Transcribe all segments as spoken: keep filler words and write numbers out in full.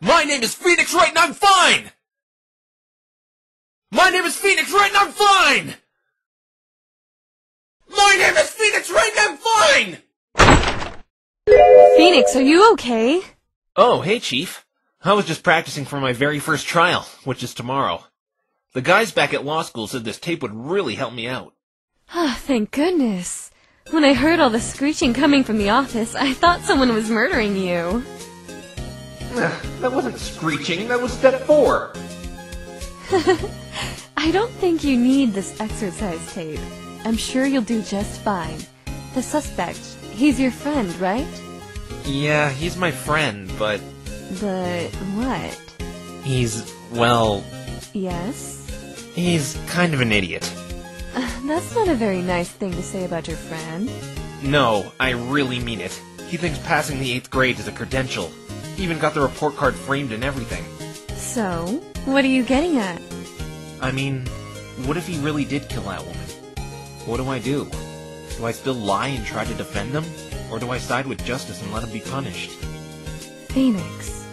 My name is Phoenix Wright and I'm fine! My name is Phoenix Wright and I'm fine! My name is Phoenix Wright and I'm fine! Phoenix, are you okay? Oh, hey, Chief. I was just practicing for my very first trial, which is tomorrow. The guys back at law school said this tape would really help me out. Ah, thank goodness. When I heard all the screeching coming from the office, I thought someone was murdering you. That wasn't screeching, that was step four. I don't think you need this exercise tape. I'm sure you'll do just fine. The suspect, he's your friend, right? Yeah, he's my friend, but... But what? He's, well... Yes? He's kind of an idiot. Uh, that's not a very nice thing to say about your friend. No, I really mean it. He thinks passing the eighth grade is a credential. He even got the report card framed and everything. So, what are you getting at? I mean, what if he really did kill that woman? What do I do? Do I still lie and try to defend him? Or do I side with justice and let him be punished? Phoenix.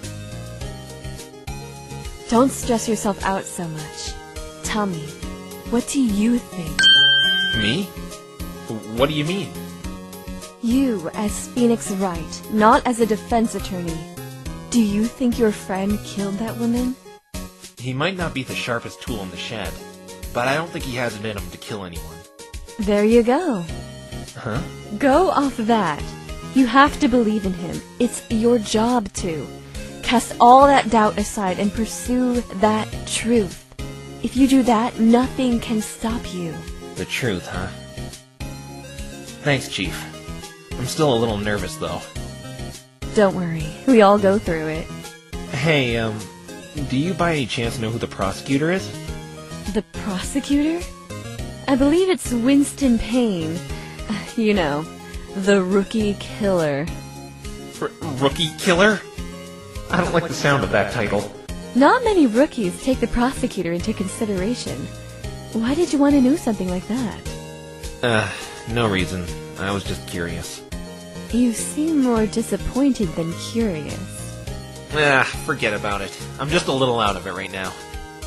Don't stress yourself out so much. Tell me, what do you think? Me? What do you mean? You, as Phoenix Wright, not as a defense attorney. Do you think your friend killed that woman? He might not be the sharpest tool in the shed, but I don't think he has it in him to kill anyone. There you go. Huh? Go off that. You have to believe in him. It's your job to. Cast all that doubt aside and pursue that truth. If you do that, nothing can stop you. The truth, huh? Thanks, Chief. I'm still a little nervous, though. Don't worry. We all go through it. Hey, um, do you by any chance know who the prosecutor is? The prosecutor? I believe it's Winston Payne. You know, the rookie killer. R- rookie killer? I don't like the sound of that title. Not many rookies take the prosecutor into consideration. Why did you want to know something like that? Uh, no reason. I was just curious. You seem more disappointed than curious. Ah, forget about it. I'm just a little out of it right now.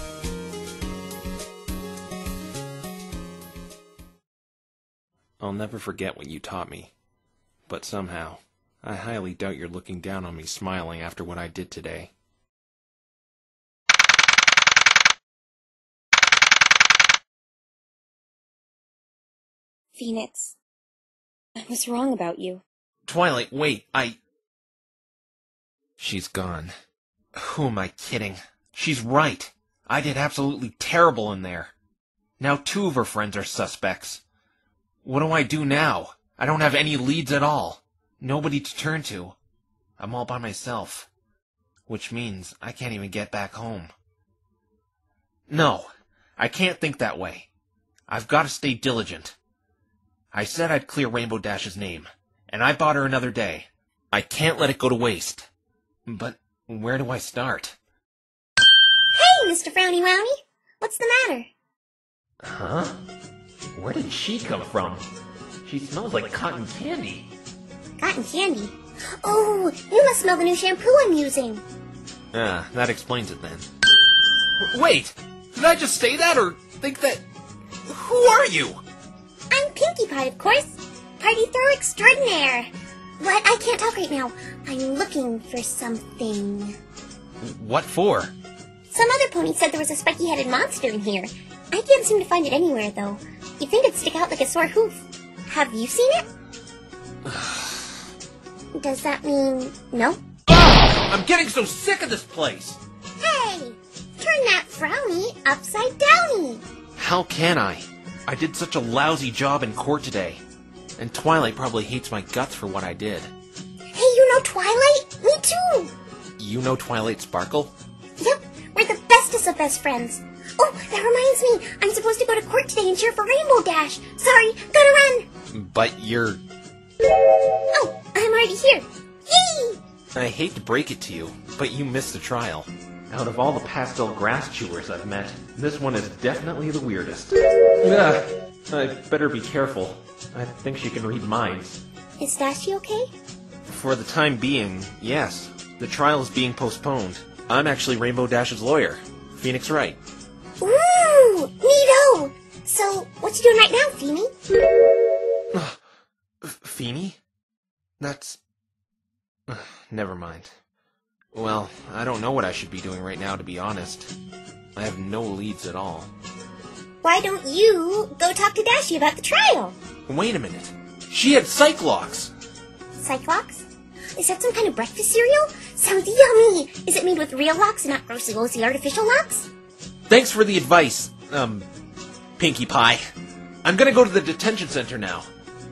I'll never forget what you taught me. But somehow, I highly doubt you're looking down on me smiling after what I did today. Phoenix, I was wrong about you. Twilight, wait, I... She's gone. Who am I kidding? She's right. I did absolutely terrible in there. Now two of her friends are suspects. What do I do now? I don't have any leads at all. Nobody to turn to. I'm all by myself. Which means I can't even get back home. No, I can't think that way. I've got to stay diligent. I said I'd clear Rainbow Dash's name, and I bought her another day. I can't let it go to waste. But where do I start? Hey, Mister Frowny Rowney! What's the matter? Huh? Where did she come from? She smells like cotton candy. Cotton candy? Oh, you must smell the new shampoo I'm using. Ah, that explains it then. W- wait! Did I just say that, or think that... Who are you? I'm Pinkie Pie, of course. Party throw extraordinaire. But I can't talk right now. I'm looking for something. What for? Some other pony said there was a spiky-headed monster in here. I can't seem to find it anywhere, though. You'd think it'd stick out like a sore hoof. Have you seen it? Does that mean no? Oh, I'm getting so sick of this place! Hey! Turn that frowny upside downy! How can I? I did such a lousy job in court today. And Twilight probably hates my guts for what I did. Hey, you know Twilight? Me too! You know Twilight Sparkle? Yep, we're the bestest of best friends. Oh, that reminds me, I'm supposed to go to court today and cheer for Rainbow Dash. Sorry, gotta run! But you're... Oh, I'm already here. Yay! I hate to break it to you, but you missed the trial. Out of all the pastel grass chewers I've met, this one is definitely the weirdest. Ugh, I better be careful. I think she can read minds. Is Dashy okay? For the time being, yes. The trial is being postponed. I'm actually Rainbow Dash's lawyer, Phoenix Wright. Ooh, neato! So, what you doing right now, Feeny? Feeny? That's... Never mind. Well, I don't know what I should be doing right now, to be honest. I have no leads at all. Why don't you go talk to Dashy about the trial? Wait a minute. She had Cyclox! Cyclox? Is that some kind of breakfast cereal? Sounds yummy! Is it made with real locks and not grossly loosey artificial locks? Thanks for the advice, um, Pinkie Pie. I'm gonna go to the detention center now.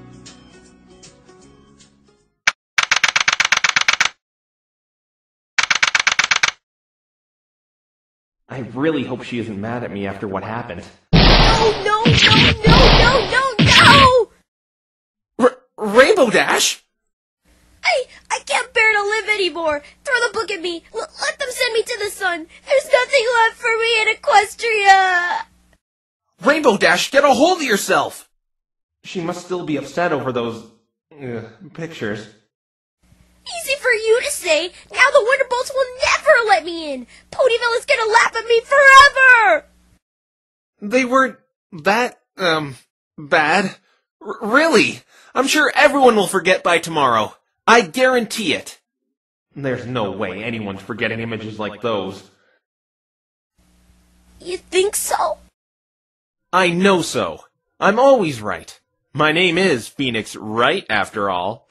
I really hope she isn't mad at me after what happened. Oh, no, no, no, no, no, no! R- Rainbow Dash? I, I can't bear to live anymore. Throw the book at me. L- let them send me to the sun. There's nothing left for me in Equestria. Rainbow Dash, get a hold of yourself! She must still be upset over those... Uh, pictures. Easy for you to say. Now the Wonderbolts will never let me in. Ponyville is gonna laugh at me forever. They were... that, um, bad? R- really? I'm sure everyone will forget by tomorrow. I guarantee it. There's no way anyone's forgetting images like those. You think so? I know so. I'm always right. My name is Phoenix Wright, after all.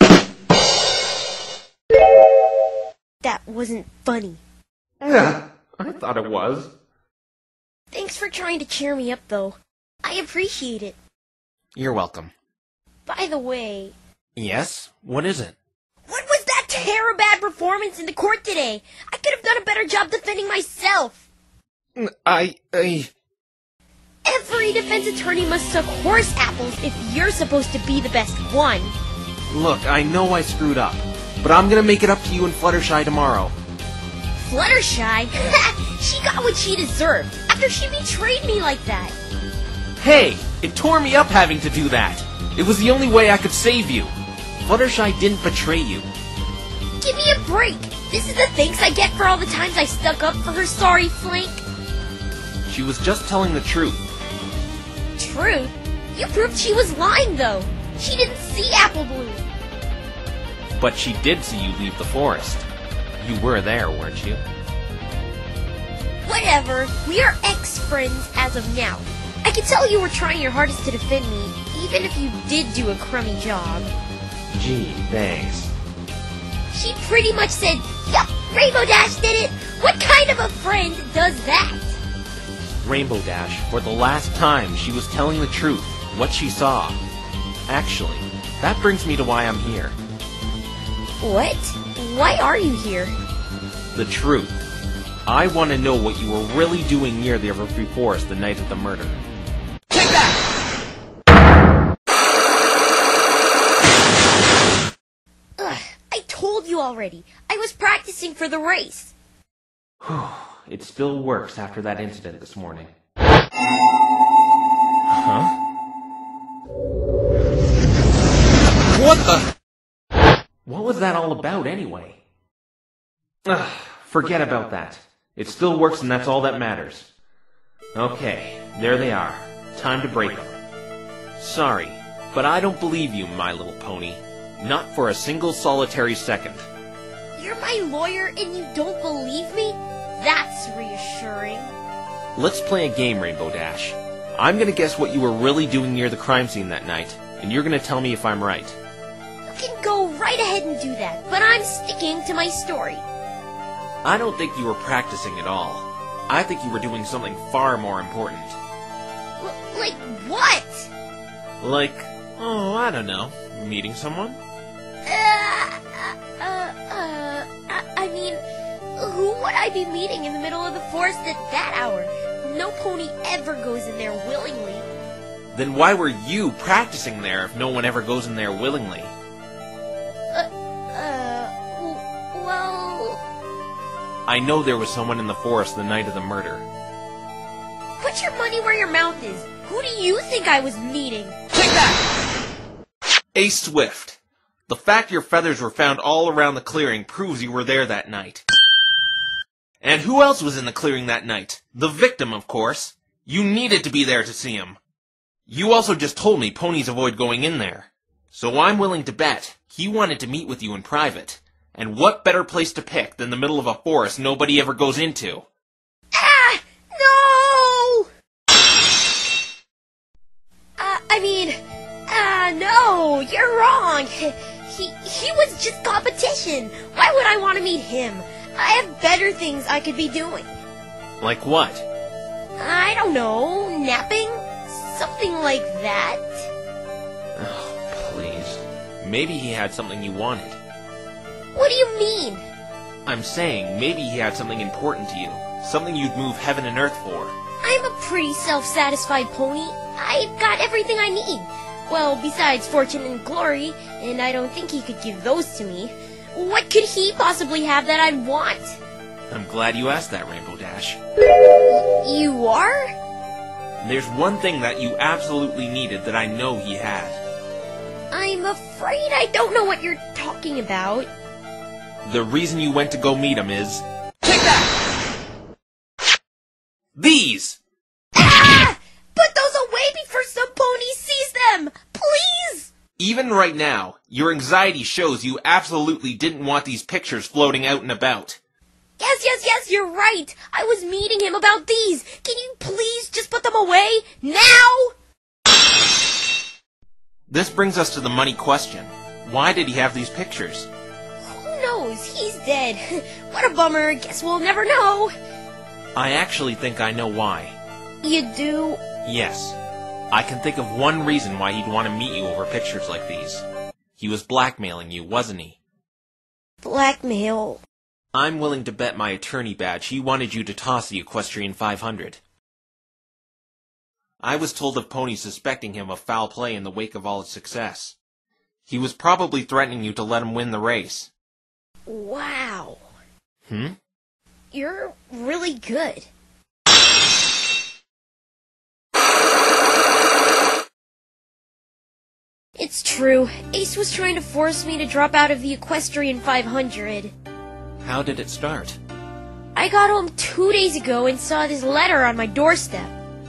That wasn't funny. Yeah, I thought it was. Thanks for trying to cheer me up, though. I appreciate it. You're welcome. By the way... Yes? What is it? What was that terrible bad performance in the court today? I could have done a better job defending myself. I... I... Every defense attorney must suck horse apples if you're supposed to be the best one. Look, I know I screwed up, but I'm gonna make it up to you and Fluttershy tomorrow. Fluttershy? She got what she deserved after she betrayed me like that. Hey, it tore me up having to do that. It was the only way I could save you. Fluttershy didn't betray you. Give me a break. This is the thanks I get for all the times I stuck up for her sorry flink. She was just telling the truth. Truth? You proved she was lying, though. She didn't see Apple Bloom. But she did see you leave the forest. You were there, weren't you? Whatever. We are ex-friends as of now. I can tell you were trying your hardest to defend me, even if you did do a crummy job. Gee, thanks. She pretty much said, yup, Rainbow Dash did it! What kind of a friend does that? Rainbow Dash, for the last time, she was telling the truth, what she saw. Actually, that brings me to why I'm here. What? Why are you here? The truth. I want to know what you were really doing near the Everfree Forest the night of the murder. Take that! Ugh, I told you already. I was practicing for the race. It still works after that incident this morning. Huh? What the? What was that all about, anyway? Ugh, forget about that. It still works and that's all that matters. Okay, there they are. Time to break them. Sorry, but I don't believe you, My Little Pony. Not for a single solitary second. You're my lawyer and you don't believe me? That's reassuring. Let's play a game, Rainbow Dash. I'm gonna guess what you were really doing near the crime scene that night, and you're gonna tell me if I'm right. You can go right ahead and do that, but I'm sticking to my story. I don't think you were practicing at all. I think you were doing something far more important. L- like what? Like, oh, I don't know, meeting someone? Uh, uh, uh, I, I mean, who would I be meeting in the middle of the forest at that hour? No pony ever goes in there willingly. Then why were you practicing there if no one ever goes in there willingly? Uh, uh, w- well... I know there was someone in the forest the night of the murder. Put your money where your mouth is. Who do you think I was meeting? Take that! A Swift. The fact your feathers were found all around the clearing proves you were there that night. And who else was in the clearing that night? The victim, of course. You needed to be there to see him. You also just told me ponies avoid going in there. So I'm willing to bet he wanted to meet with you in private. And what better place to pick than the middle of a forest nobody ever goes into? Ah! No! Uh, I mean, ah, uh, no, you're wrong. He, he was just competition. Why would I want to meet him? I have better things I could be doing. Like what? I don't know, napping? Something like that. Oh, please. Maybe he had something you wanted. What do you mean? I'm saying maybe he had something important to you. Something you'd move heaven and earth for. I'm a pretty self-satisfied pony. I've got everything I need. Well, besides fortune and glory, and I don't think he could give those to me. What could he possibly have that I'd want? I'm glad you asked that, Rainbow Dash. You are? There's one thing that you absolutely needed that I know he had. I'm afraid I don't know what you're talking about. The reason you went to go meet him is... Take that! These! Ah! Put those away before some pony sees them! Please! Even right now, your anxiety shows you absolutely didn't want these pictures floating out and about. Yes, yes, yes, you're right! I was meeting him about these! Can you please just put them away? Now? This brings us to the money question. Why did he have these pictures? Who knows? He's dead. What a bummer. Guess we'll never know. I actually think I know why. You do? Yes. I can think of one reason why he'd want to meet you over pictures like these. He was blackmailing you, wasn't he? Blackmail? I'm willing to bet my attorney badge he wanted you to toss the Equestrian five hundred. I was told of Pony suspecting him of foul play in the wake of all his success. He was probably threatening you to let him win the race. Wow. Hmm? You're really good. It's true. Ace was trying to force me to drop out of the Equestrian five hundred. How did it start? I got home two days ago and saw this letter on my doorstep.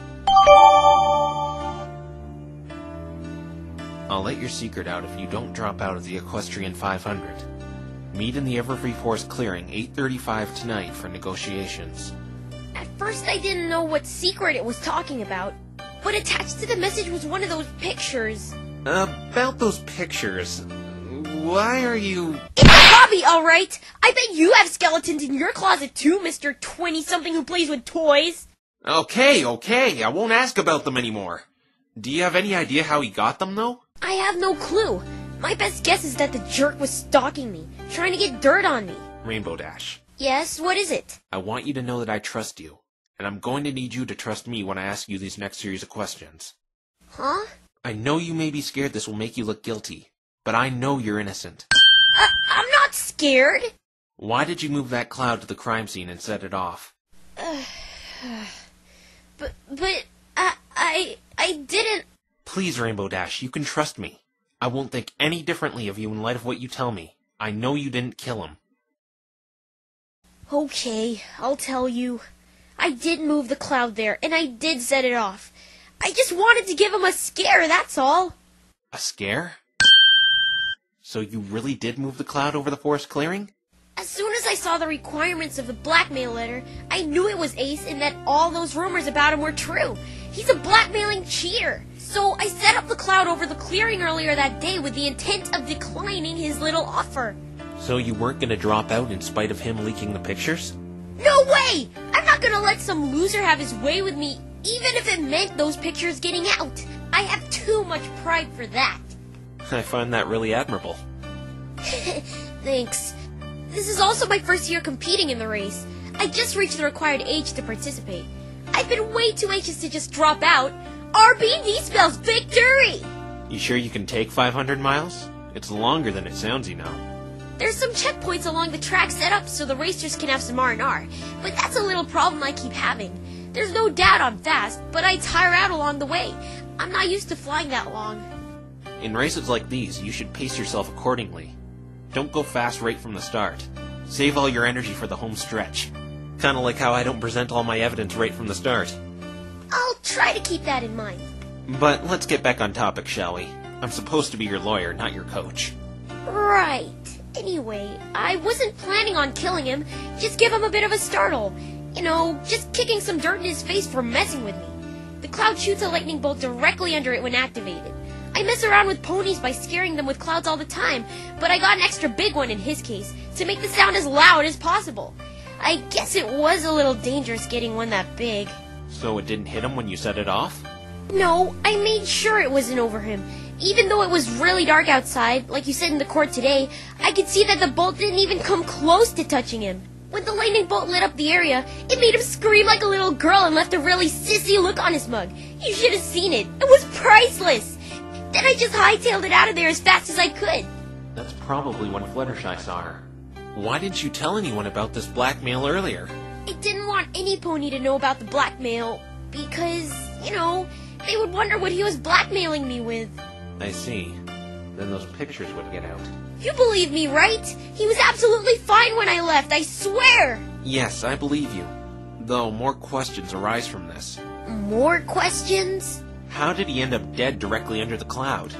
I'll let your secret out if you don't drop out of the Equestrian five hundred. Meet in the Everfree Forest clearing eight thirty-five tonight for negotiations. At first I didn't know what secret it was talking about, but attached to the message was one of those pictures. About those pictures, why are you... It's a hobby, alright! I bet you have skeletons in your closet too, Mister twenty-something who plays with toys! Okay, okay, I won't ask about them anymore. Do you have any idea how he got them, though? I have no clue. My best guess is that the jerk was stalking me, trying to get dirt on me. Rainbow Dash. Yes, what is it? I want you to know that I trust you, and I'm going to need you to trust me when I ask you these next series of questions. Huh? I know you may be scared this will make you look guilty, but I know you're innocent. Uh, I'm not scared. Why did you move that cloud to the crime scene and set it off? Uh, but, but, I, I, I didn't... Please, Rainbow Dash, you can trust me. I won't think any differently of you in light of what you tell me. I know you didn't kill him. Okay, I'll tell you. I did move the cloud there, and I did set it off. I just wanted to give him a scare, that's all. A scare? So you really did move the cloud over the forest clearing? As soon as I saw the requirements of the blackmail letter, I knew it was Ace and that all those rumors about him were true. He's a blackmailing cheater. So I set up the cloud over the clearing earlier that day with the intent of declining his little offer. So you weren't going to drop out in spite of him leaking the pictures? No way! I'm not going to let some loser have his way with me, even if it meant those pictures getting out. I have too much pride for that. I find that really admirable. Thanks. This is also my first year competing in the race. I just reached the required age to participate. I've been way too anxious to just drop out. R B D spells victory! You sure you can take five hundred miles? It's longer than it sounds, you know. There's some checkpoints along the track set up so the racers can have some R and R, but that's a little problem I keep having. There's no doubt I'm fast, but I tire out along the way. I'm not used to flying that long. In races like these, you should pace yourself accordingly. Don't go fast right from the start. Save all your energy for the home stretch. Kinda like how I don't present all my evidence right from the start. I'll try to keep that in mind. But let's get back on topic, shall we? I'm supposed to be your lawyer, not your coach. Right. Anyway, I wasn't planning on killing him, just give him a bit of a startle. You know, just kicking some dirt in his face for messing with me. The cloud shoots a lightning bolt directly under it when activated. I mess around with ponies by scaring them with clouds all the time, but I got an extra big one in his case, to make the sound as loud as possible. I guess it was a little dangerous getting one that big. So it didn't hit him when you set it off? No, I made sure it wasn't over him. Even though it was really dark outside, like you said in the court today, I could see that the bolt didn't even come close to touching him. When the lightning bolt lit up the area, it made him scream like a little girl and left a really sissy look on his mug. You should have seen it. It was priceless. Then I just hightailed it out of there as fast as I could. That's probably when Fluttershy saw her. Why didn't you tell anyone about this blackmail earlier? I didn't want any pony to know about the blackmail because, you know, they would wonder what he was blackmailing me with. I see. Then those pictures would get out. You believe me, right? He was absolutely fine when I left, I swear! Yes, I believe you. Though more questions arise from this. More questions? How did he end up dead directly under the cloud?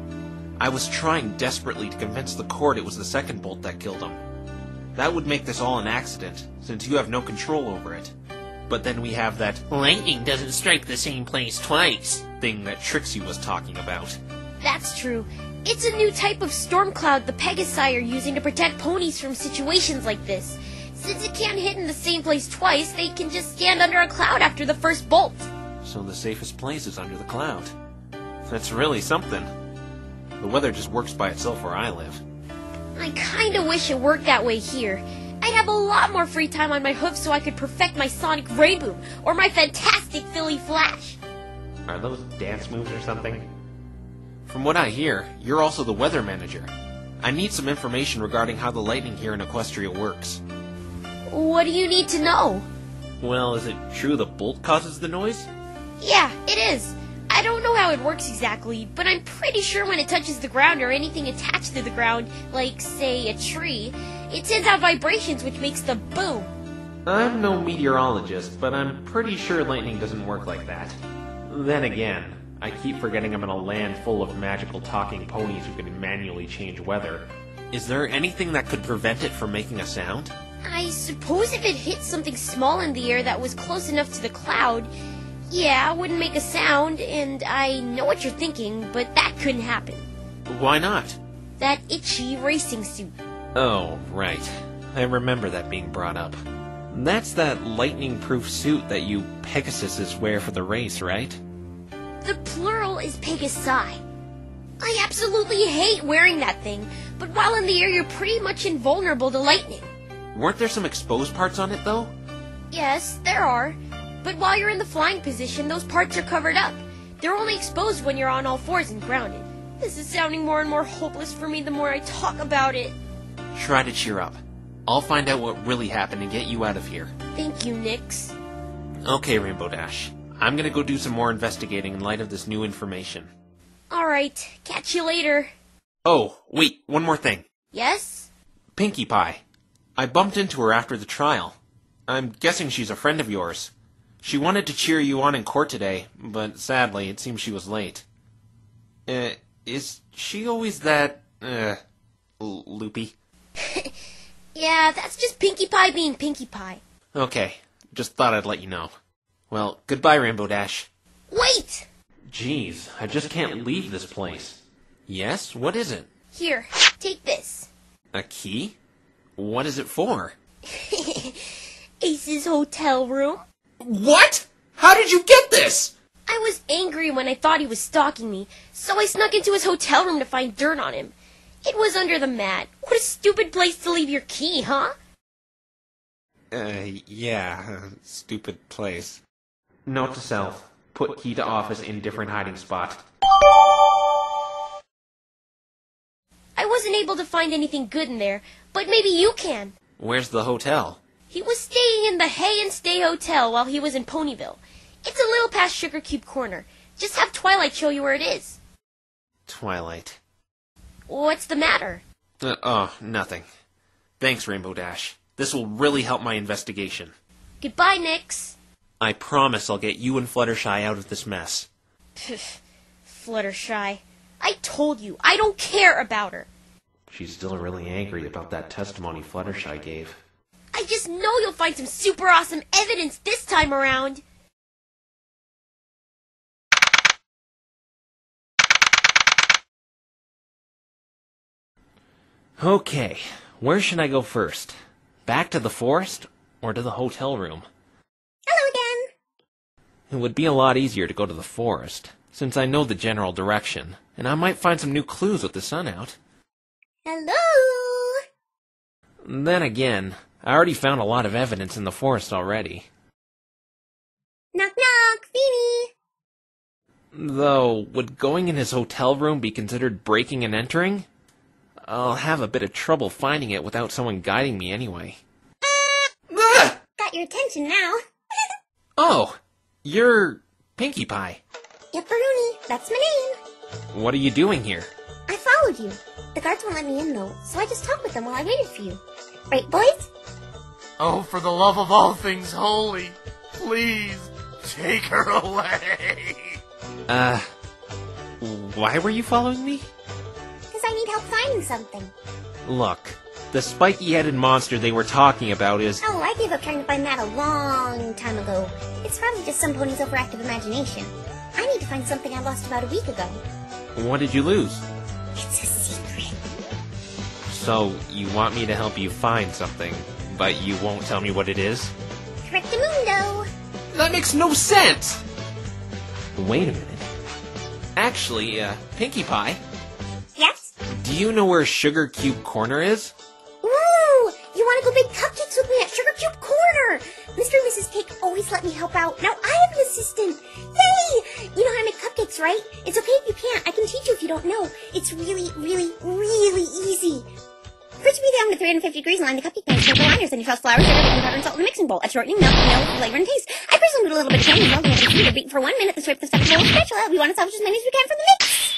I was trying desperately to convince the court it was the second bolt that killed him. That would make this all an accident, since you have no control over it. But then we have that lightning doesn't strike the same place twice thing that Trixie was talking about. That's true. It's a new type of storm cloud the Pegasi are using to protect ponies from situations like this. Since it can't hit in the same place twice, they can just stand under a cloud after the first bolt. So the safest place is under the cloud. That's really something. The weather just works by itself where I live. I kinda wish it worked that way here. I'd have a lot more free time on my hoof so I could perfect my sonic ray boom or my fantastic Philly flash. Are those dance moves or something? From what I hear, you're also the weather manager. I need some information regarding how the lightning here in Equestria works. What do you need to know? Well, is it true the bolt causes the noise? Yeah, it is. I don't know how it works exactly, but I'm pretty sure when it touches the ground or anything attached to the ground, like, say, a tree, it sends out vibrations which makes the boom. I'm no meteorologist, but I'm pretty sure lightning doesn't work like that. Then again, I keep forgetting I'm in a land full of magical talking ponies who can manually change weather. Is there anything that could prevent it from making a sound? I suppose if it hit something small in the air that was close enough to the cloud, yeah, it wouldn't make a sound, and I know what you're thinking, but that couldn't happen. Why not? That itchy racing suit. Oh, right. I remember that being brought up. That's that lightning-proof suit that you Pegasuses wear for the race, right? The plural is Pegasi. I absolutely hate wearing that thing, but while in the air you're pretty much invulnerable to lightning. Weren't there some exposed parts on it, though? Yes, there are. But while you're in the flying position, those parts are covered up. They're only exposed when you're on all fours and grounded. This is sounding more and more hopeless for me the more I talk about it. Try to cheer up. I'll find out what really happened and get you out of here. Thank you, Nix. Okay, Rainbow Dash. I'm gonna go do some more investigating in light of this new information. Alright, catch you later. Oh, wait, one more thing. Yes? Pinkie Pie. I bumped into her after the trial. I'm guessing she's a friend of yours. She wanted to cheer you on in court today, but sadly, it seems she was late. Uh, is she always that, uh, l- loopy? Yeah, that's just Pinkie Pie being Pinkie Pie. Okay, just thought I'd let you know. Well, goodbye, Rainbow Dash. Wait! Jeez, I just can't leave this place. Yes? What is it? Here, take this. A key? What is it for? Ace's hotel room. What? How did you get this? I was angry when I thought he was stalking me, so I snuck into his hotel room to find dirt on him. It was under the mat. What a stupid place to leave your key, huh? Uh, yeah, stupid place. Note to self, put key to office in different hiding spot. I wasn't able to find anything good in there, but maybe you can. Where's the hotel? He was staying in the Hay and Stay Hotel while he was in Ponyville. It's a little past Sugar Cube Corner. Just have Twilight show you where it is. Twilight. What's the matter? Uh, oh, nothing. Thanks, Rainbow Dash. This will really help my investigation. Goodbye, Nix. I promise I'll get you and Fluttershy out of this mess. Fluttershy. I told you, I don't care about her. She's still really angry about that testimony Fluttershy gave. I just know you'll find some super awesome evidence this time around. Okay, where should I go first? Back to the forest, or to the hotel room? Hello again. It would be a lot easier to go to the forest, since I know the general direction, and I might find some new clues with the sun out. Hello. Then again, I already found a lot of evidence in the forest already. Knock knock, Phoenix. Though, would going in his hotel room be considered breaking and entering? I'll have a bit of trouble finding it without someone guiding me anyway. Uh, got your attention now. Oh, you're Pinkie Pie. Yepperoonie, that's my name. What are you doing here? I followed you. The guards won't let me in, though, so I just talked with them while I waited for you. Right, boys? Oh, for the love of all things holy, please take her away. Uh, why were you following me? Because I need help finding something. Look, the spiky-headed monster they were talking about is... Oh, I gave up trying to find that a long time ago. It's probably just some pony's overactive imagination. I need to find something I lost about a week ago. What did you lose? It's a secret. So, you want me to help you find something, but you won't tell me what it is? Correctamundo. That makes no sense! Wait a minute. Actually, uh, Pinkie Pie, Yes? do you know where Sugar Cube Corner is? Ooh! You want to go bake cupcakes with me at Sugar Cube Corner? Mister and Missus Cake always let me help out. Now I have an assistant. Yay! You know how to make cupcakes, right? It's okay if you can't. I can teach you if you don't know. It's really, really, really easy. First, you heat the oven to three hundred fifty degrees and line the cupcake mix with the liners. Then you toss flour, sugar, baking powder, and salt in the mixing bowl. Add shortening, milk, vanilla, flavor, and taste. I personally put a little bit of candy milk in the computer. Beat for one minute. Then scrape the stuff in the bowl with a spatula. We want to salvage as many as we can from the mix.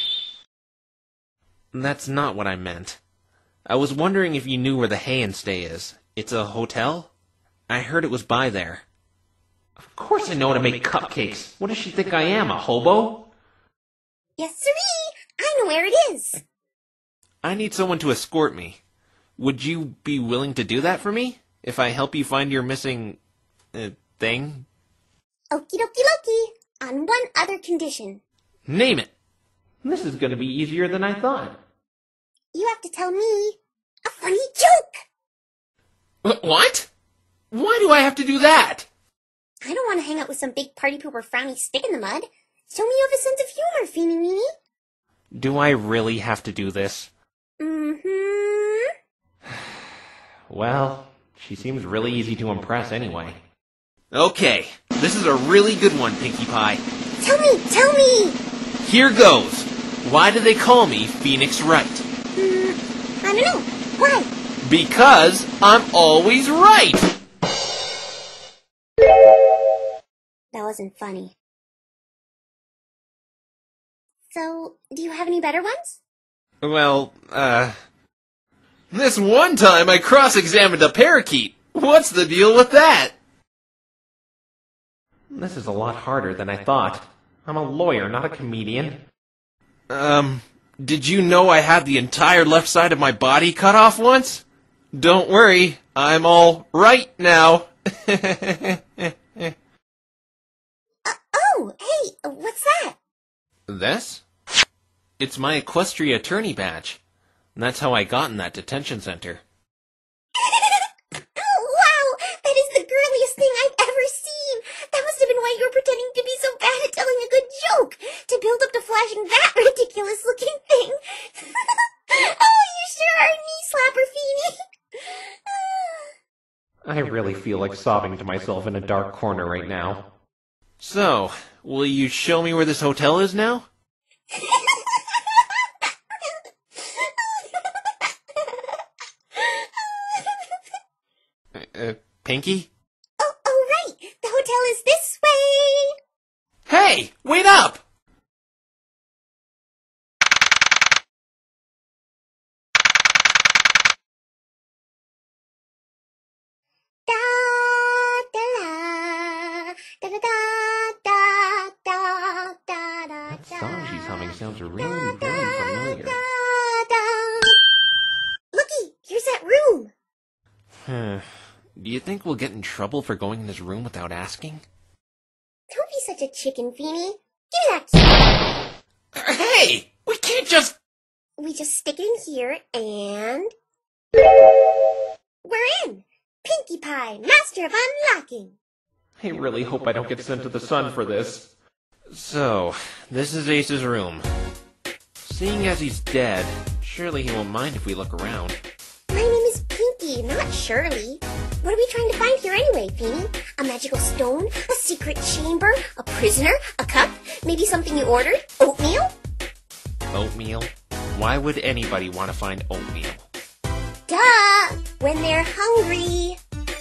That's not what I meant. I was wondering if you knew where the Hay and Stay is. It's a hotel? I heard it was by there. Of course I know how to make cupcakes. What does she think I am, a hobo? Yes, sirree. I know where it is. I need someone to escort me. Would you be willing to do that for me? If I help you find your missing... Uh, thing? Okie dokie loki. On one other condition. Name it! This is gonna be easier than I thought. You have to tell me a funny joke. Wh- What? Why do I have to do that? I don't want to hang out with some big party pooper frowny stick in the mud. Show me you have a sense of humor, Feeny Weeny. Do I really have to do this? Mm-hmm. Well, she seems really easy to impress anyway. Okay, this is a really good one, Pinkie Pie. Tell me, tell me! Here goes. Why do they call me Phoenix Wright? Mm, I don't know. Why? Because I'm always right! That wasn't funny. So, do you have any better ones? Well, uh... this one time I cross-examined a parakeet. What's the deal with that? This is a lot harder than I thought. I'm a lawyer, not a comedian. Um, did you know I had the entire left side of my body cut off once? Don't worry, I'm all right now. Uh, oh, hey, what's that? This? It's my Equestria attorney badge. That's how I got in that detention center. Oh, wow! That is the girliest thing I've ever seen! That must have been why you were pretending to be so bad at telling a good joke! To build up to flashing that ridiculous-looking thing! Oh, you sure are a knee slapper, Feeny! I really feel like sobbing to myself in a dark corner right now. So, will you show me where this hotel is now? Uh, Pinky? Oh, oh, right! The hotel is this way! Hey! Wait up! Da, da, la, humming sounds really, really familiar. Looky, here's that room. Hmm. Do you think we'll get in trouble for going in this room without asking? Don't be such a chicken, Feeny. Give me that key. Hey! We can't just... We just stick it in here and... We're in! Pinkie Pie, master of unlocking. I really hope I don't get sent to the sun for this. So, this is Ace's room. Seeing as he's dead, surely he won't mind if we look around. My name is Pinkie, not Shirley. What are we trying to find here anyway, Feeny? A magical stone? A secret chamber? A prisoner? A cup? Maybe something you ordered? Oatmeal? Oatmeal? Why would anybody want to find oatmeal? Duh! When they're hungry.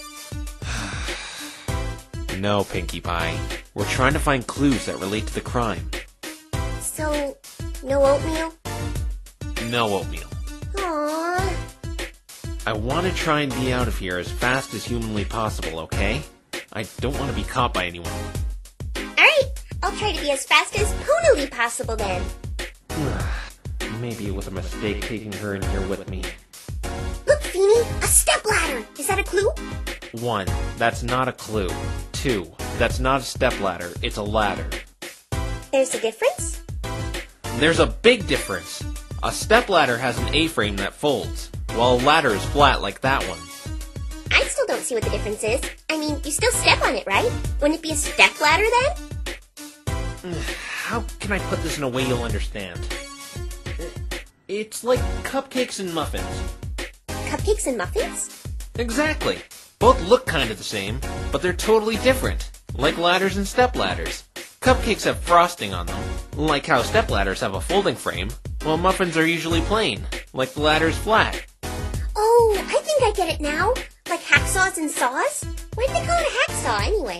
No, Pinkie Pie. We're trying to find clues that relate to the crime. So, no oatmeal? No oatmeal. Aww. I want to try and be out of here as fast as humanly possible, okay? I don't want to be caught by anyone. Alright, I'll try to be as fast as ponily possible then. Maybe it was a mistake taking her in here with me. Look, Feeny, a stepladder. Is that a clue? One, that's not a clue. Two, that's not a stepladder, it's a ladder. There's a difference? There's a big difference. A stepladder has an A-frame that folds, while a ladder is flat like that one. I still don't see what the difference is. I mean, you still step on it, right? Wouldn't it be a stepladder then? How can I put this in a way you'll understand? It's like cupcakes and muffins. Cupcakes and muffins? Exactly. Both look kind of the same, but they're totally different. Like ladders and stepladders. Cupcakes have frosting on them, like how stepladders have a folding frame, while muffins are usually plain, like the ladder's flat. Oh, I think I get it now. Like hacksaws and saws? Why'd they call it a hacksaw anyway?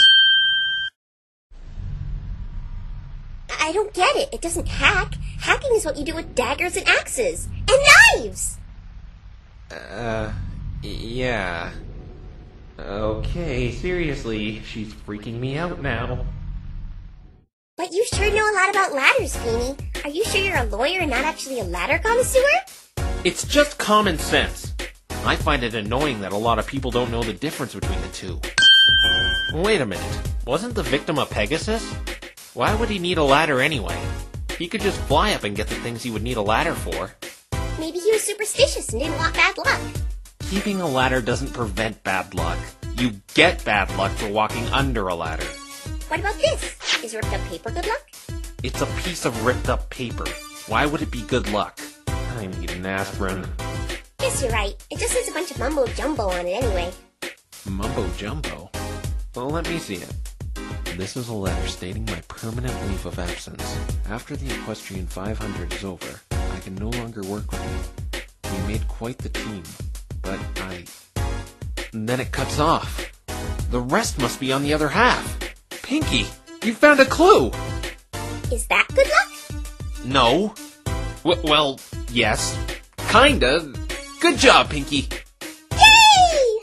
I don't get it. It doesn't hack. Hacking is what you do with daggers and axes. And knives! Uh, yeah. Okay, seriously, she's freaking me out now. But you sure know a lot about ladders, Feeny. Are you sure you're a lawyer and not actually a ladder connoisseur? It's just common sense. I find it annoying that a lot of people don't know the difference between the two. Wait a minute, wasn't the victim a Pegasus? Why would he need a ladder anyway? He could just fly up and get the things he would need a ladder for. Maybe he was superstitious and didn't want bad luck. Keeping a ladder doesn't prevent bad luck. You get bad luck for walking under a ladder. What about this? Is ripped up paper good luck? It's a piece of ripped up paper. Why would it be good luck? I need an aspirin. Guess you're right. It just has a bunch of mumbo jumbo on it anyway. Mumbo jumbo? Well, let me see it. This is a letter stating my permanent leave of absence. After the Equestrian five hundred is over, I can no longer work with you. We made quite the team, but I... And then it cuts off. The rest must be on the other half. Pinkie, you found a clue! Is that good luck? No. W- well, yes. Kinda. Good job, Pinkie. Yay!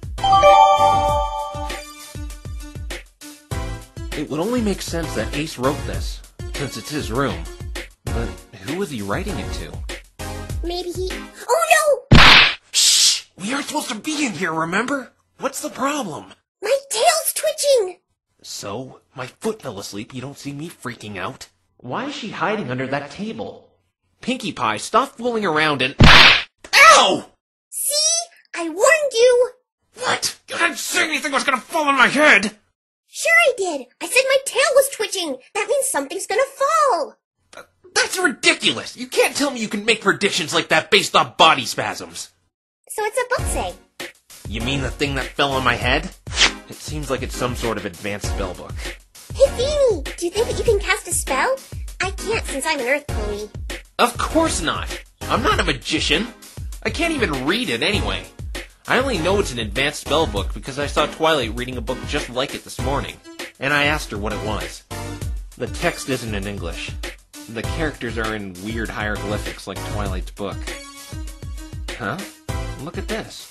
It would only make sense that Ace wrote this, since it's his room. But who was he writing it to? Maybe he... Oh no! Shh! We aren't supposed to be in here, remember? What's the problem? My tail's twitching! So, my foot fell asleep, you don't see me freaking out? Why is she hiding under that table? Pinkie Pie, stop fooling around and... Ow! See? I warned you! What? You didn't say anything was gonna fall on my head! Sure I did! I said my tail was twitching! That means something's gonna fall! Th- That's ridiculous! You can't tell me you can make predictions like that based on body spasms! So what's a book say? You mean the thing that fell on my head? It seems like it's some sort of advanced spellbook. Hey, Feeny! Do you think that you can cast a spell? I can't since I'm an earth pony. Of course not! I'm not a magician! I can't even read it anyway. I only know it's an advanced spellbook because I saw Twilight reading a book just like it this morning, and I asked her what it was. The text isn't in English. The characters are in weird hieroglyphics like Twilight's book. Huh? Look at this.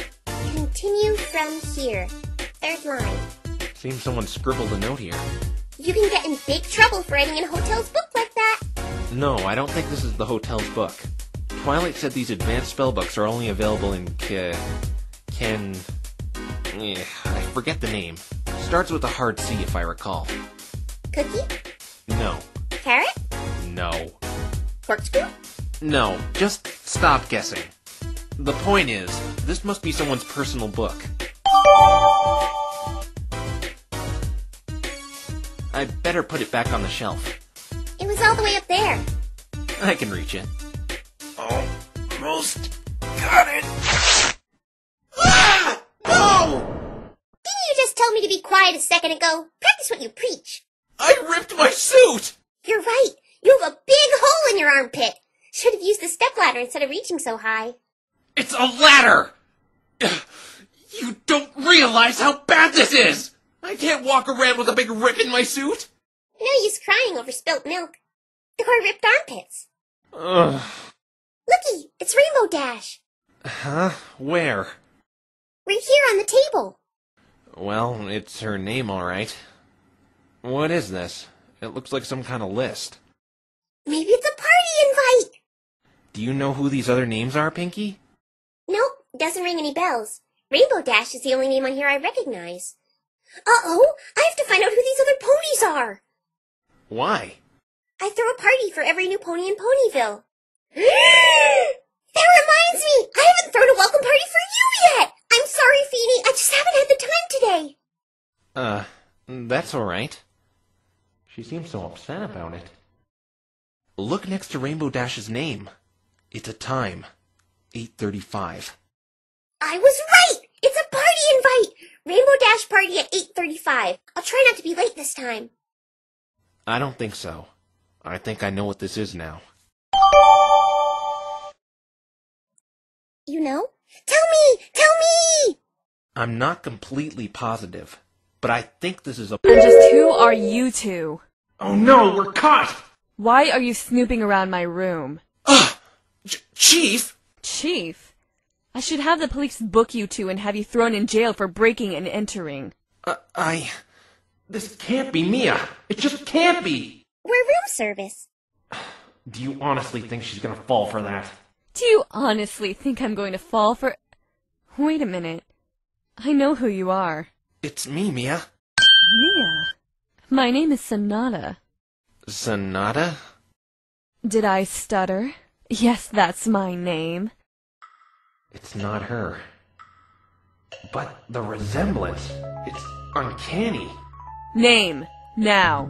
Continue from here. Third line. Seems someone scribbled a note here. You can get in big trouble for writing in a hotel's book like that. No, I don't think this is the hotel's book. Twilight said these advanced spellbooks are only available in K... Ken... Eh, I forget the name. Starts with a hard C, if I recall. Cookie? No. Carrot? No. Corkscrew? No, just stop guessing. The point is, this must be someone's personal book. I'd better put it back on the shelf. It was all the way up there. I can reach it. Almost got it. Ah! No! Didn't you just tell me to be quiet a second ago? Practice what you preach. I ripped my suit! You're right. You have a big hole in your armpit. Should have used the stepladder instead of reaching so high. It's a ladder! You don't realize how bad this is! I can't walk around with a big rip in my suit! No use crying over spilt milk. Or ripped armpits. Ugh. Looky, it's Rainbow Dash. Huh? Where? Right here on the table. Well, it's her name, all right. What is this? It looks like some kind of list. Maybe it's a party invite. Do you know who these other names are, Pinky? Nope, doesn't ring any bells. Rainbow Dash is the only name on here I recognize. Uh-oh, I have to find out who these other ponies are. Why? I throw a party for every new pony in Ponyville. That reminds me, I haven't thrown a welcome party for you yet. I'm sorry, Feeny, I just haven't had the time today. Uh, that's all right. She seems so upset about it. Look next to Rainbow Dash's name. It's a time. eight thirty-five. I was right! It's a party invite! Rainbow Dash party at eight thirty-five. I'll try not to be late this time. I don't think so. I think I know what this is now. You know? Tell me! Tell me! I'm not completely positive, but I think this is a... And just who are you two? Oh no, we're caught! Why are you snooping around my room? Ugh! Ch- Chief! Chief? I should have the police book you two and have you thrown in jail for breaking and entering. Uh, I... This can't be Mia! It just can't be! We're room service. Do you honestly think she's gonna fall for that? Do you honestly think I'm going to fall for... Wait a minute. I know who you are. It's me, Mia. Mia. My name is Sonata. Sonata? Did I stutter? Yes, that's my name. It's not her. But the resemblance, it's uncanny. Name, now.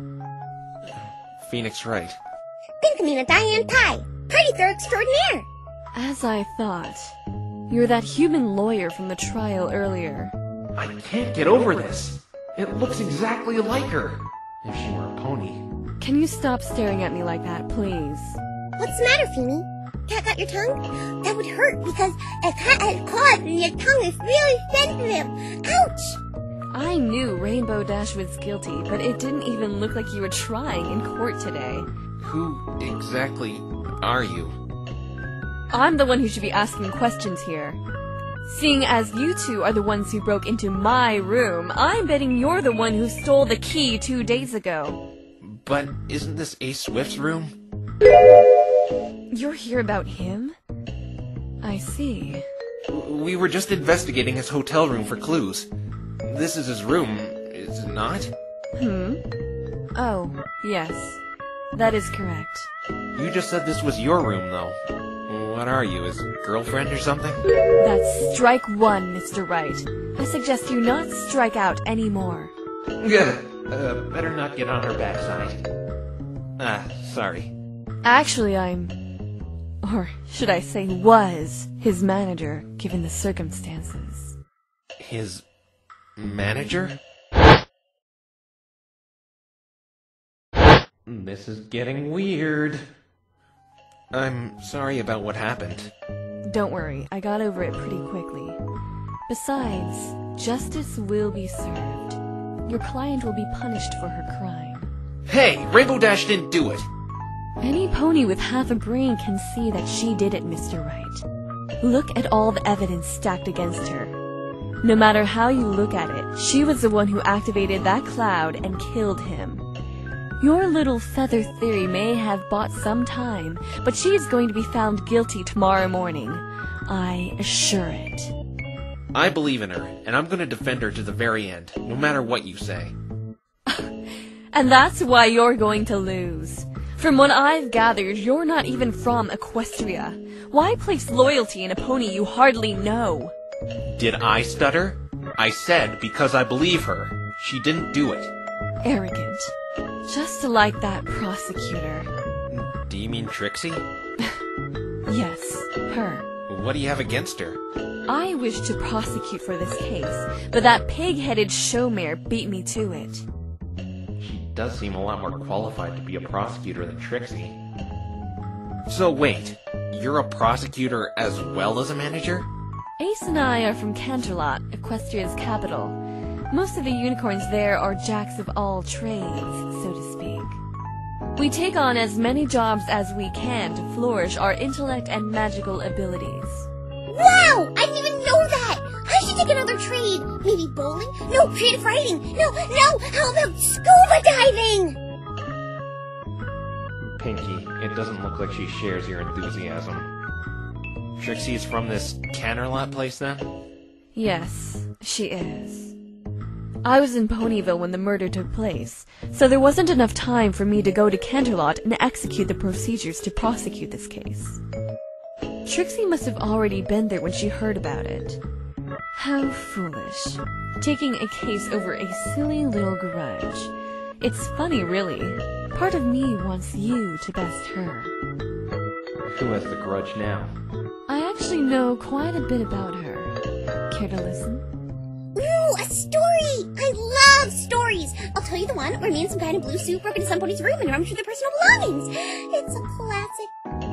Phoenix Wright. Pinkamena Diane Pie. Party throw extraordinaire. As I thought. You're that human lawyer from the trial earlier. I can't get over this. It looks exactly like her. If she were a pony. Can you stop staring at me like that, please? What's the matter, Feeny? Cat got your tongue? That would hurt because a cat had claws and your tongue is really sensitive. Ouch! I knew Rainbow Dash was guilty, but it didn't even look like you were trying in court today. Who exactly are you? I'm the one who should be asking questions here. Seeing as you two are the ones who broke into my room, I'm betting you're the one who stole the key two days ago. But isn't this Ace Swift's room? You're here about him? I see. We were just investigating his hotel room for clues. This is his room, is it not? Hmm? Oh, yes. That is correct. You just said this was your room, though. What are you, his girlfriend or something? That's strike one, Mister Wright. I suggest you not strike out anymore. Yeah, uh, better not get on her backside. Ah, sorry. Actually, I'm... Or should I say was his manager, given the circumstances. His... manager? This is getting weird. I'm sorry about what happened. Don't worry, I got over it pretty quickly. Besides, justice will be served. Your client will be punished for her crime. Hey, Rainbow Dash didn't do it! Any pony with half a brain can see that she did it, Mister Wright. Look at all the evidence stacked against her. No matter how you look at it, she was the one who activated that cloud and killed him. Your little feather theory may have bought some time, but she is going to be found guilty tomorrow morning. I assure it. I believe in her, and I'm gonna defend her to the very end, no matter what you say. And that's why you're going to lose. From what I've gathered, you're not even from Equestria. Why place loyalty in a pony you hardly know? Did I stutter? I said because I believe her. She didn't do it. Arrogant. Just like that prosecutor. Do you mean Trixie? Yes, her. What do you have against her? I wish to prosecute for this case, but that pig-headed showmare beat me to it. She does seem a lot more qualified to be a prosecutor than Trixie. So wait, you're a prosecutor as well as a manager? Ace and I are from Canterlot, Equestria's capital. Most of the unicorns there are jacks of all trades, so to speak. We take on as many jobs as we can to flourish our intellect and magical abilities. Wow! I didn't even know that! I should take another trade. Maybe bowling? No, creative writing. No, no! How about scuba diving? Pinky, it doesn't look like she shares your enthusiasm. Trixie's from this Canterlot place then? Yes, she is. I was in Ponyville when the murder took place, so there wasn't enough time for me to go to Canterlot and execute the procedures to prosecute this case. Trixie must have already been there when she heard about it. How foolish. Taking a case over a silly little grudge. It's funny, really. Part of me wants you to best her. Who has the grudge now? I actually know quite a bit about her. Care to listen? Ooh, a story! I love stories! I'll tell you the one where me and some guy in a blue suit broke into somebody's room and rummaged through their personal belongings. It's a classic.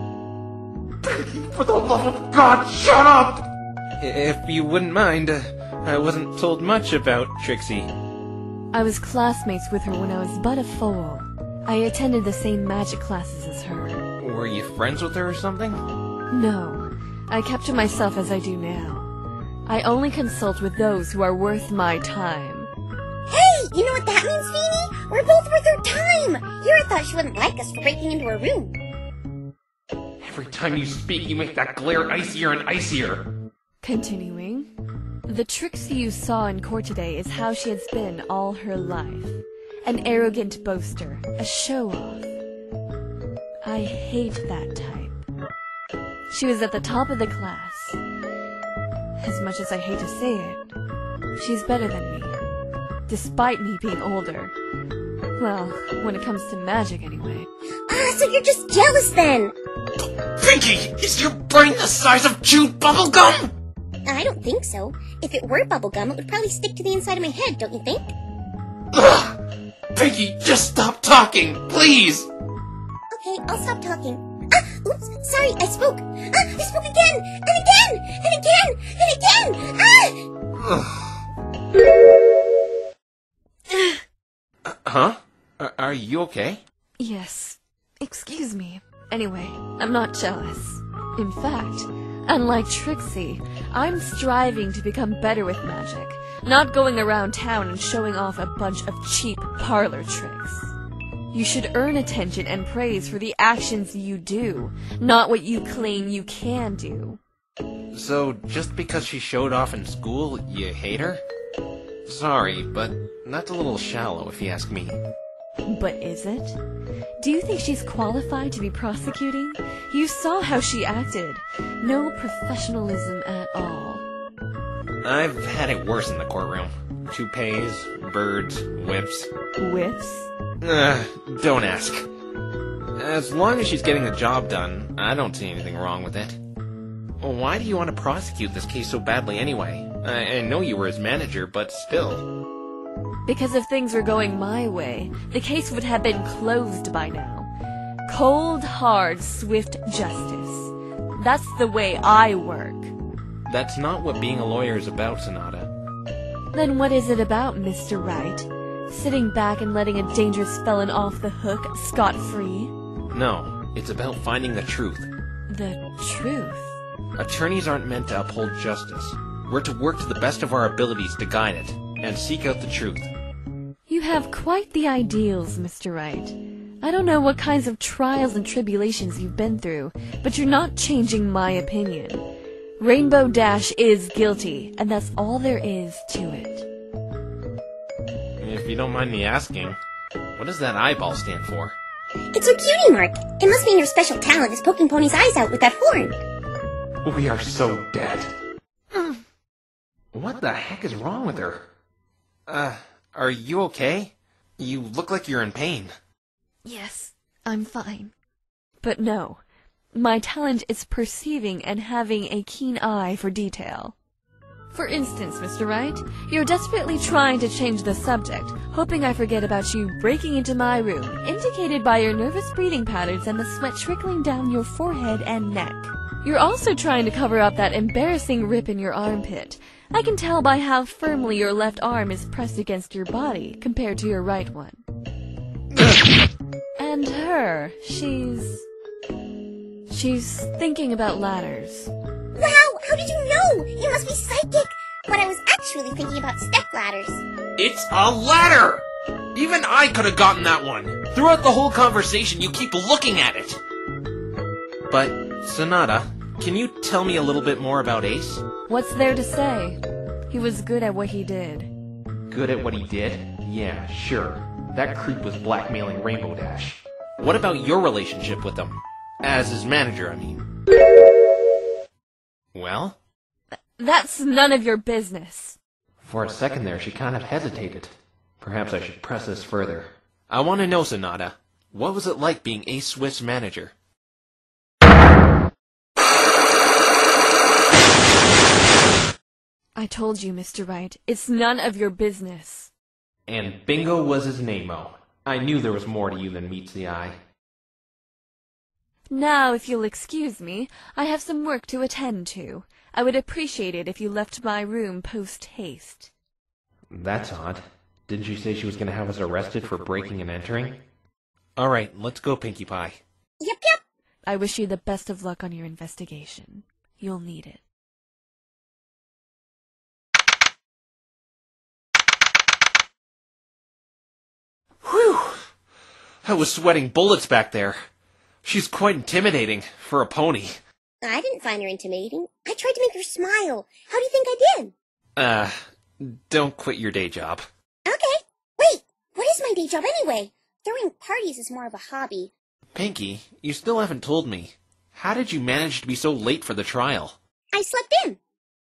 For the love of God, shut up! If you wouldn't mind, uh, I wasn't told much about Trixie. I was classmates with her when I was but a foal. I attended the same magic classes as her. Were you friends with her or something? No, I kept to myself as I do now. I only consult with those who are worth my time. Hey, you know what that means, Feeny? We're both worth her time! Yura thought she wouldn't like us for breaking into her room. Every time you speak, you make that glare icier and icier. Continuing. The Trixie you saw in court today is how she has been all her life. An arrogant boaster, a show-off. I hate that type. She was at the top of the class. As much as I hate to say it, she's better than me. Despite me being older. Well, when it comes to magic anyway. Ah, so you're just jealous then? Pinky, is your brain the size of chewed bubblegum? I don't think so. If it were bubblegum, it would probably stick to the inside of my head, don't you think? Ugh! Pinky, just stop talking, please! Okay, I'll stop talking. Ah, oops, sorry, I spoke. Ah, I spoke again, and again, and again, and again! Ah! uh, huh? Are, are you okay? Yes. Excuse me. Anyway, I'm not jealous. In fact, unlike Trixie, I'm striving to become better with magic, not going around town and showing off a bunch of cheap parlor tricks. You should earn attention and praise for the actions you do, not what you claim you can do. So, just because she showed off in school, you hate her? Sorry, but that's a little shallow if you ask me. But is it? Do you think she's qualified to be prosecuting? You saw how she acted. No professionalism at all. I've had it worse in the courtroom. Toupees, birds, whips. Whips? Uh, don't ask. As long as she's getting the job done, I don't see anything wrong with it. Why do you want to prosecute this case so badly anyway? I, I know you were his manager, but still. Because if things were going my way, the case would have been closed by now. Cold, hard, swift justice. That's the way I work. That's not what being a lawyer is about, Sonata. Then what is it about, Mister Wright? Sitting back and letting a dangerous felon off the hook scot-free? No, it's about finding the truth. The truth? Attorneys aren't meant to uphold justice. We're to work to the best of our abilities to guide it, and seek out the truth. You You have quite the ideals, Mister Wright. I don't know what kinds of trials and tribulations you've been through, but you're not changing my opinion. Rainbow Dash is guilty, and that's all there is to it. If you don't mind me asking, what does that eyeball stand for? It's a cutie mark. It must mean your special talent is poking Pony's eyes out with that horn. We are so dead. What the heck is wrong with her? Uh, are you okay? You look like you're in pain. Yes, I'm fine. But no, my talent is perceiving and having a keen eye for detail. For instance, Mister Wright, you're desperately trying to change the subject, hoping I forget about you breaking into my room, indicated by your nervous breathing patterns and the sweat trickling down your forehead and neck. You're also trying to cover up that embarrassing rip in your armpit. I can tell by how firmly your left arm is pressed against your body compared to your right one. And her, she's... she's thinking about ladders. Wow, how did you know? You must be psychic. But I was actually thinking about step ladders. It's a ladder! Even I could have gotten that one. Throughout the whole conversation, you keep looking at it. But, Sonata, can you tell me a little bit more about Ace? What's there to say? He was good at what he did. Good at what he did? Yeah, sure. That creep was blackmailing Rainbow Dash. What about your relationship with him? As his manager, I mean. Well? That's none of your business. For a second there, she kind of hesitated. Perhaps I should press this further. I want to know, Sonata, what was it like being Ace Swift's manager? I told you, Mister Wright, it's none of your business. And Bingo was his name-o. I knew there was more to you than meets the eye. Now, if you'll excuse me, I have some work to attend to. I would appreciate it if you left my room post-haste. That's odd. Didn't she say she was going to have us arrested for breaking and entering? All right, let's go, Pinkie Pie. Yep, yep. I wish you the best of luck on your investigation. You'll need it. Whew! I was sweating bullets back there. She's quite intimidating for a pony. I didn't find her intimidating. I tried to make her smile. How do you think I did? Uh, don't quit your day job. Okay. Wait, what is my day job anyway? Throwing parties is more of a hobby. Pinkie, you still haven't told me. How did you manage to be so late for the trial? I slept in.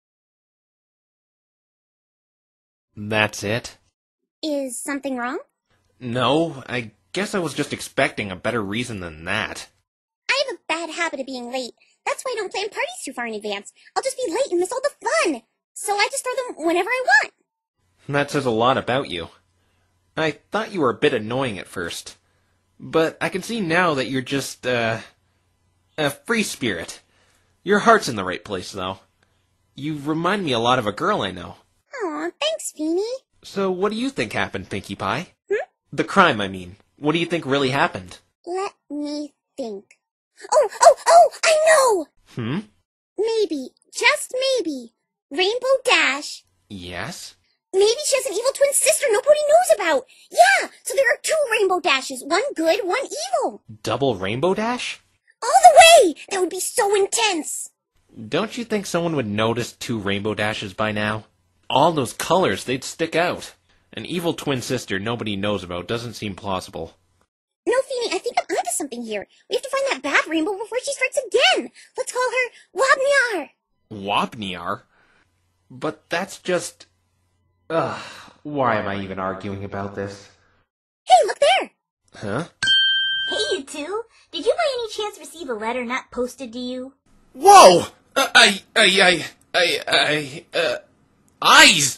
That's it? Is something wrong? No, I guess I was just expecting a better reason than that. I have a bad habit of being late. That's why I don't plan parties too far in advance. I'll just be late and miss all the fun. So I just throw them whenever I want. That says a lot about you. I thought you were a bit annoying at first. But I can see now that you're just, uh, a free spirit. Your heart's in the right place, though. You remind me a lot of a girl I know. Aw, thanks, Feeny. So what do you think happened, Pinkie Pie? Hmm? The crime, I mean. What do you think really happened? Let me think. Oh, oh, oh, I know! Hmm? Maybe, just maybe, Rainbow Dash. Yes? Maybe she has an evil twin sister nobody knows about. Yeah, so there are two Rainbow Dashes, one good, one evil. Double Rainbow Dash? All the way! That would be so intense. Don't you think someone would notice two Rainbow Dashes by now? All those colors, they'd stick out. An evil twin sister nobody knows about doesn't seem plausible. No, Feeny, I think I'm onto something here. We have to find that bad rainbow before she strikes again. Let's call her Wobniar. Wobniar? But that's just... Ugh, why am I even arguing about this? Hey, look there. Huh? Hey, you two. Did you by any chance receive a letter not posted to you? Whoa! Uh, I, I, I, I, I, uh, eyes!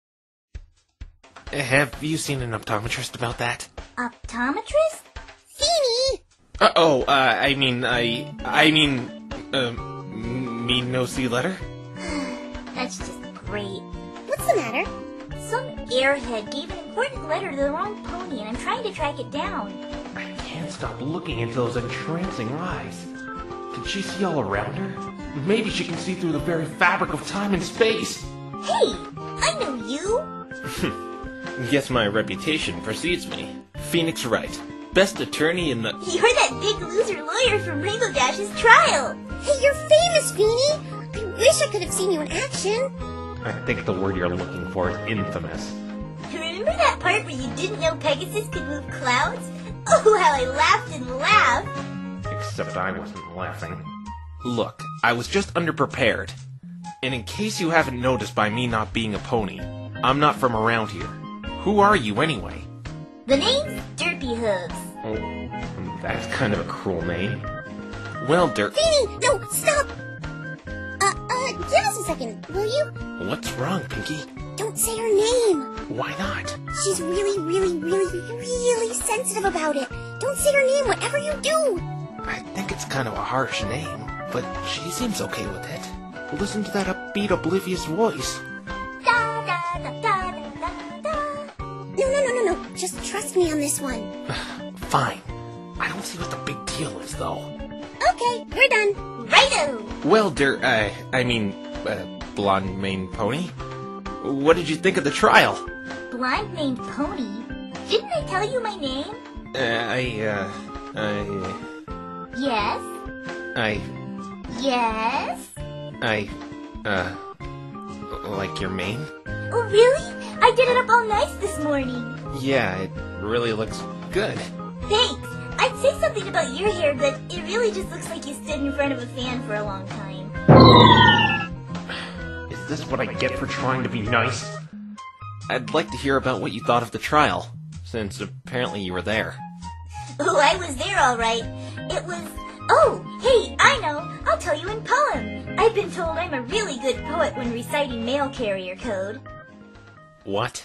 Have you seen an optometrist about that? Optometrist? Feeny! Uh-oh, uh, I mean, I, I mean, um, mean no see letter? That's just great. What's the matter? Some airhead gave an important letter to the wrong pony, and I'm trying to track it down. I can't stop looking into those entrancing eyes. Can she see all around her? Maybe she can see through the very fabric of time and space. Hey, I know you. Guess my reputation precedes me. Phoenix Wright, best attorney in the... You're that big loser lawyer from Rainbow Dash's trial. Hey, you're famous, Feeny! I wish I could have seen you in action. I think the word you're looking for is infamous. Remember that part where you didn't know Pegasus could move clouds? Oh, how I laughed and laughed! Except I wasn't laughing. Look, I was just underprepared. And in case you haven't noticed by me not being a pony, I'm not from around here. Who are you, anyway? The name's Derpy Hooves. Oh, that's kind of a cruel name. Well, Dirk... Feeny, no, stop! Uh, uh, give us a second, will you? What's wrong, Pinky? Don't say her name. Why not? She's really, really, really, really sensitive about it. Don't say her name, whatever you do. I think it's kind of a harsh name, but she seems okay with it. Listen to that upbeat, oblivious voice. Da da da da da da. No, no, no, no, no. Just trust me on this one. Fine. I don't see what the big deal is, though. Okay, we're done. Righto! Well, dear, uh, I mean, uh, blonde maned pony. What did you think of the trial? Blind named Pony? Didn't I tell you my name? Uh, I, uh, I, Yes? I, Yes? I, uh, like your mane? Oh, really? I did it up all nice this morning. Yeah, it really looks good. Thanks. I'd say something about your hair, but it really just looks like you stood in front of a fan for a long time. Is this what I get for trying to be nice? I'd like to hear about what you thought of the trial, since apparently you were there. Oh, I was there all right. It was... Oh, hey, I know. I'll tell you in poem. I've been told I'm a really good poet when reciting mail carrier code. What?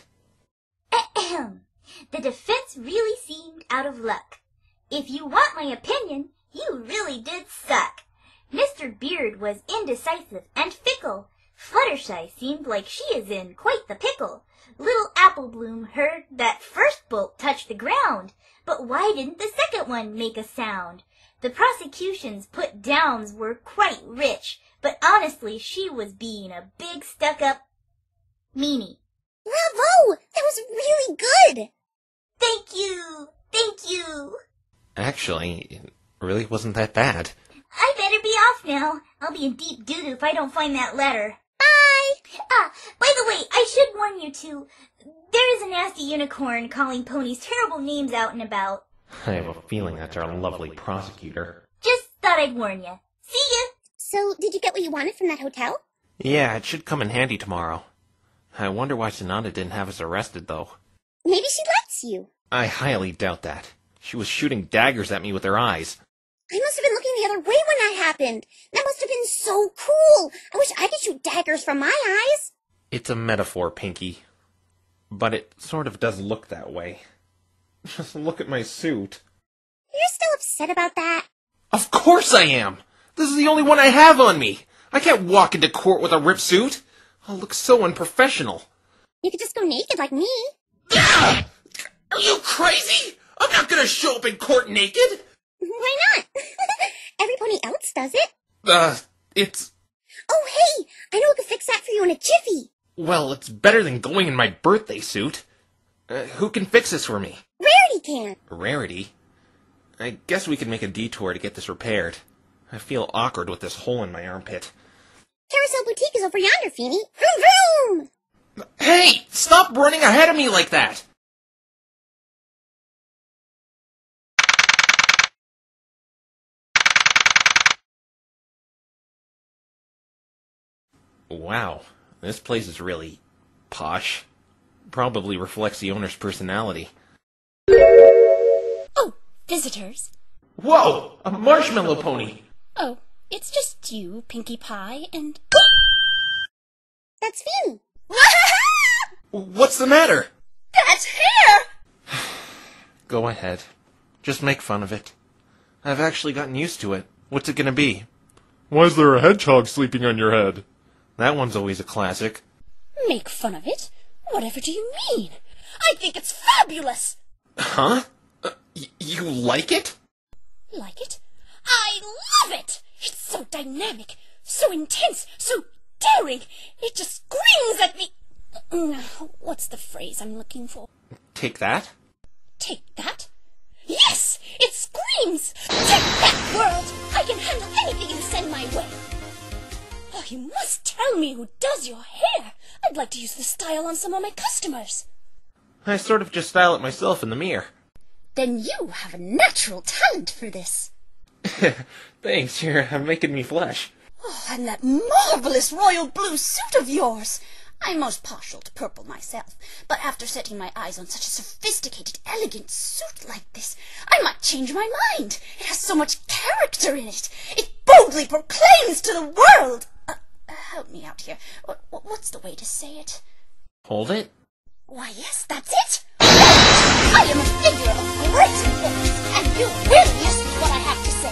Ahem. The defense really seemed out of luck. If you want my opinion, you really did suck. Mister Beard was indecisive and fickle. Fluttershy seemed like she is in quite the pickle. Little Applebloom heard that first bolt touch the ground, but why didn't the second one make a sound? The prosecution's put downs were quite rich, but honestly she was being a big stuck-up meanie. Bravo! That was really good! Thank you! Thank you! Actually, it really wasn't that bad. I better be off now. I'll be in deep doo-doo if I don't find that letter. Bye! Ah, by the way, I should warn you two. There is a nasty unicorn calling ponies terrible names out and about. I have a feeling that's our lovely prosecutor. Just thought I'd warn you. See ya! So, did you get what you wanted from that hotel? Yeah, it should come in handy tomorrow. I wonder why Sonata didn't have us arrested, though. Maybe she likes you. I highly doubt that. She was shooting daggers at me with her eyes. I must have been looking the other way when that happened. That must have been so cool. I wish I could shoot daggers from my eyes. It's a metaphor, Pinky. But it sort of does look that way. Just look at my suit. You're still upset about that? Of course I am! This is the only one I have on me! I can't walk into court with a ripped suit! I'll look so unprofessional. You could just go naked like me. Are you crazy? I'm not gonna show up in court naked! Why not? Every pony else does it. Uh, it's... Oh, hey! I know I could fix that for you in a jiffy. Well, it's better than going in my birthday suit. Uh, who can fix this for me? Rarity can. Rarity? I guess we could make a detour to get this repaired. I feel awkward with this hole in my armpit. Carousel Boutique is over yonder, Feeny. Vroom vroom! Hey! Stop running ahead of me like that! Wow, this place is really posh. Probably reflects the owner's personality. Oh, visitors. Whoa! A marshmallow pony! Oh, it's just you, Pinkie Pie, and... That's Feeny. What's the matter? That's hair! Go ahead. Just make fun of it. I've actually gotten used to it. What's it gonna be? Why is there a hedgehog sleeping on your head? That one's always a classic. Make fun of it? Whatever do you mean? I think it's fabulous! Huh? Uh, y- you like it? Like it? I love it! It's so dynamic, so intense, so daring. It just screams at me. mm, what's the phrase I'm looking for? Take that? Take that? Yes! It screams! Take that, world! I can handle anything you send my way! Oh, you must tell me who does your hair! I'd like to use this style on some of my customers. I sort of just style it myself in the mirror. Then you have a natural talent for this. Thanks, you're uh, making me blush. Oh, and that marvelous royal blue suit of yours! I'm most partial to purple myself, but after setting my eyes on such a sophisticated, elegant suit like this, I might change my mind. It has so much character in it. It boldly proclaims to the world. Uh, help me out here. What, what's the way to say it? Hold it? Why, yes, that's it. I am a figure of great importance, and you will listen to what I have to say.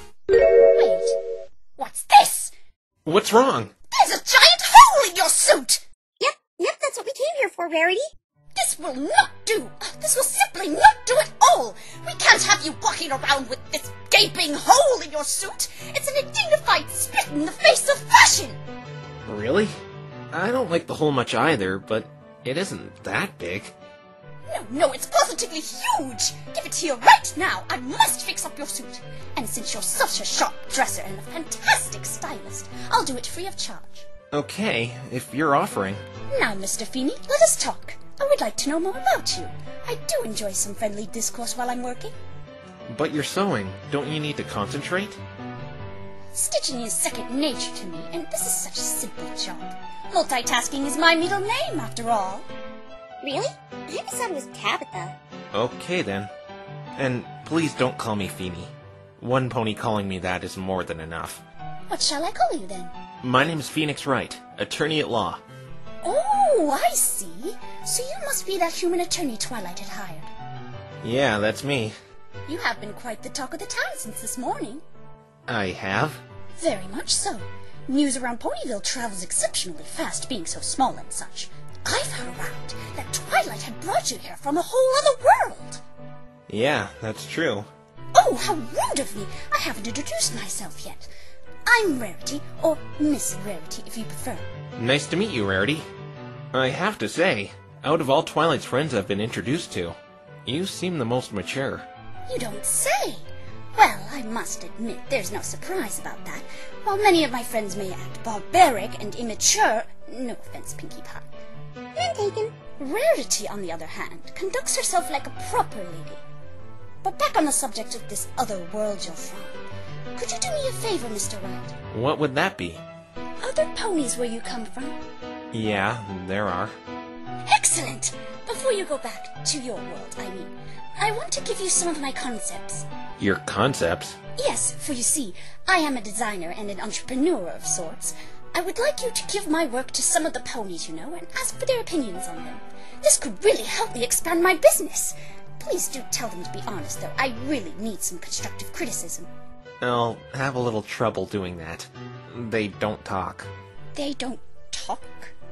Wait, what's this? What's wrong? There's a giant hole in your suit! Yep, yep, that's what we came here for, Rarity. This will not do! This will simply not do at all! We can't have you walking around with this gaping hole in your suit! It's an undignified spit in the face of fashion! Really? I don't like the hole much either, but it isn't that big. No, no, it's positively huge! Give it here right now! I must fix up your suit! And since you're such a sharp dresser and a fantastic stylist, I'll do it free of charge. Okay, if you're offering. Now, Mister Feeney, let us talk. I would like to know more about you. I do enjoy some friendly discourse while I'm working. But you're sewing. Don't you need to concentrate? Stitching is second nature to me, and this is such a simple job. Multitasking is my middle name, after all. Really? I always thought it was Tabitha. Okay then. And please don't call me Feeny. One pony calling me that is more than enough. What shall I call you then? My name's Phoenix Wright, attorney at law. Oh, I see. So you must be that human attorney Twilight had hired. Yeah, that's me. You have been quite the talk of the town since this morning. I have? Very much so. News around Ponyville travels exceptionally fast, being so small and such. I've heard around that Twilight had brought you here from a whole other world. Yeah, that's true. Oh, how rude of me! I haven't introduced myself yet. I'm Rarity, or Miss Rarity if you prefer. Nice to meet you, Rarity. I have to say, out of all Twilight's friends I've been introduced to, you seem the most mature. You don't say! Well, I must admit there's no surprise about that. While many of my friends may act barbaric and immature, no offense, Pinkie Pie. None taken. Rarity, on the other hand, conducts herself like a proper lady. But back on the subject of this other world you're from, could you do me a favor, Mister Wright? What would that be? Are there ponies where you come from? Yeah, there are. Excellent! Before you go back to your world, I mean, I want to give you some of my concepts. Your concepts? Yes, for you see, I am a designer and an entrepreneur of sorts. I would like you to give my work to some of the ponies, you know, and ask for their opinions on them. This could really help me expand my business. Please do tell them to be honest, though. I really need some constructive criticism. I'll have a little trouble doing that. They don't talk. They don't talk?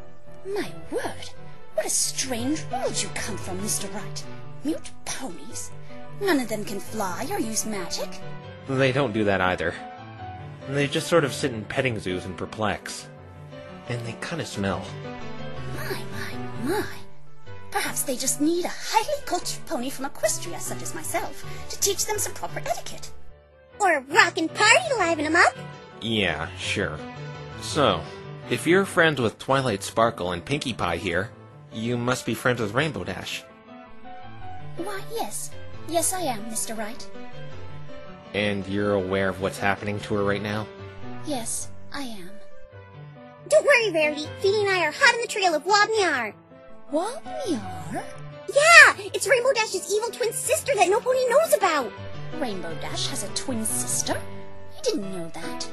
My word, what a strange world you come from, Mister Wright. Mute ponies? None of them can fly or use magic? They don't do that either. They just sort of sit in petting zoos and perplex. And they kind of smell. My, my, my. Perhaps they just need a highly cultured pony from Equestria, such as myself, to teach them some proper etiquette. Or a rockin' party to liven them up. Yeah, sure. So, if you're friends with Twilight Sparkle and Pinkie Pie here, you must be friends with Rainbow Dash. Why, yes. Yes, I am, Mister Wright. And you're aware of what's happening to her right now? Yes, I am. Don't worry, Rarity. Feeny and I are hot on the trail of Wobniar. Wobniar? Yeah! It's Rainbow Dash's evil twin sister that no pony knows about. Rainbow Dash has a twin sister? I didn't know that.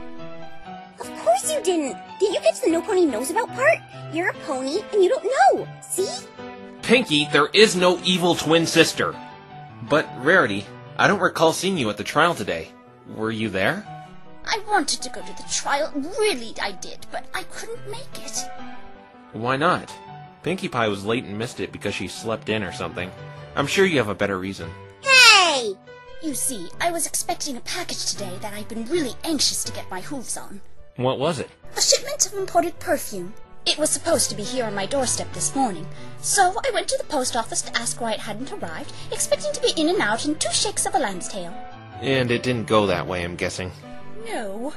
Of course you didn't. Did you catch the no pony knows about part? You're a pony and you don't know. See? Pinkie, there is no evil twin sister. But, Rarity, I don't recall seeing you at the trial today. Were you there? I wanted to go to the trial, really I did, but I couldn't make it. Why not? Pinkie Pie was late and missed it because she slept in or something. I'm sure you have a better reason. Hey! You see, I was expecting a package today that I've been really anxious to get my hooves on. What was it? A shipment of imported perfume. It was supposed to be here on my doorstep this morning, so I went to the post office to ask why it hadn't arrived, expecting to be in and out in two shakes of a lamb's tail. And it didn't go that way, I'm guessing. No.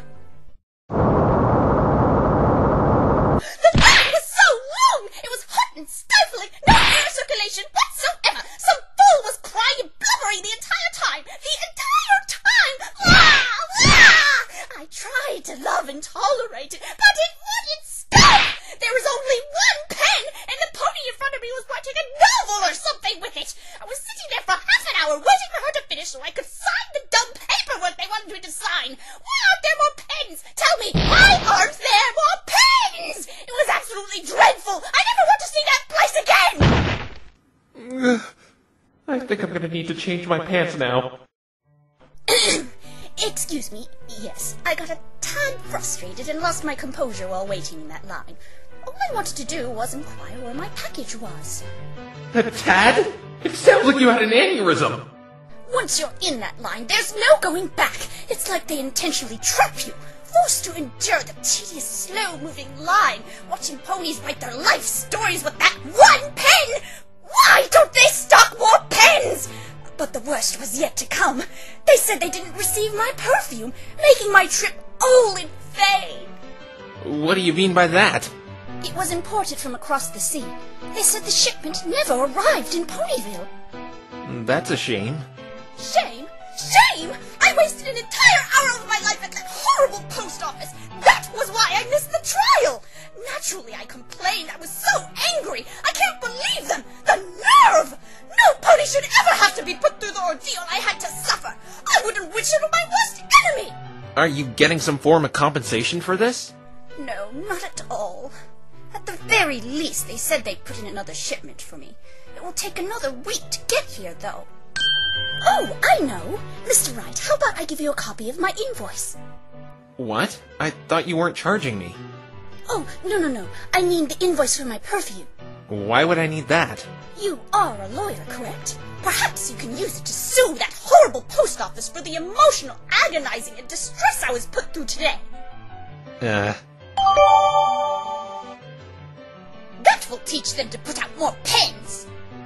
The line was so long! It was hot and stifling, no air circulation whatsoever! Some fool was crying and blubbering the entire time! The entire time! Ah! Ah! I tried to love and tolerate it, but it wouldn't stop! There was only one pen, and the pony in front of me was writing a novel or something with it! I was sitting there for half an hour waiting for her to finish so I could sign the dumb paperwork they wanted me to sign! Why aren't there more pens? Tell me, why aren't there more pens? It was absolutely dreadful! I never want to see that place again! I think I'm gonna need to change my pants now. Excuse me, yes, I got a tad frustrated and lost my composure while waiting in that line. All I wanted to do was inquire where my package was. A tad? It sounds like you had an aneurysm! Once you're in that line, there's no going back. It's like they intentionally trap you, forced to endure the tedious, slow-moving line, watching ponies write their life stories with that one pen! Why don't they stock more pens? But the worst was yet to come. They said they didn't receive my perfume, making my trip all in vain. What do you mean by that? It was imported from across the sea. They said the shipment never arrived in Ponyville. That's a shame. Shame? Shame! I wasted an entire hour of my life at that horrible post office! That was why I missed the trial! Naturally, I complained. I was so angry! I can't believe them! The nerve! No pony should ever have to be put through the ordeal I had to suffer! I wouldn't wish it on my worst enemy! Are you getting some form of compensation for this? No, not at all. At the very least, they said they'd put in another shipment for me. It will take another week to get here, though. Oh, I know! Mister Wright, how about I give you a copy of my invoice? What? I thought you weren't charging me. Oh, no, no, no. I mean the invoice for my perfume. Why would I need that? You are a lawyer, correct? Perhaps you can use it to sue that horrible post office for the emotional, agonizing, and distress I was put through today. Uh... That will teach them to put out more pens!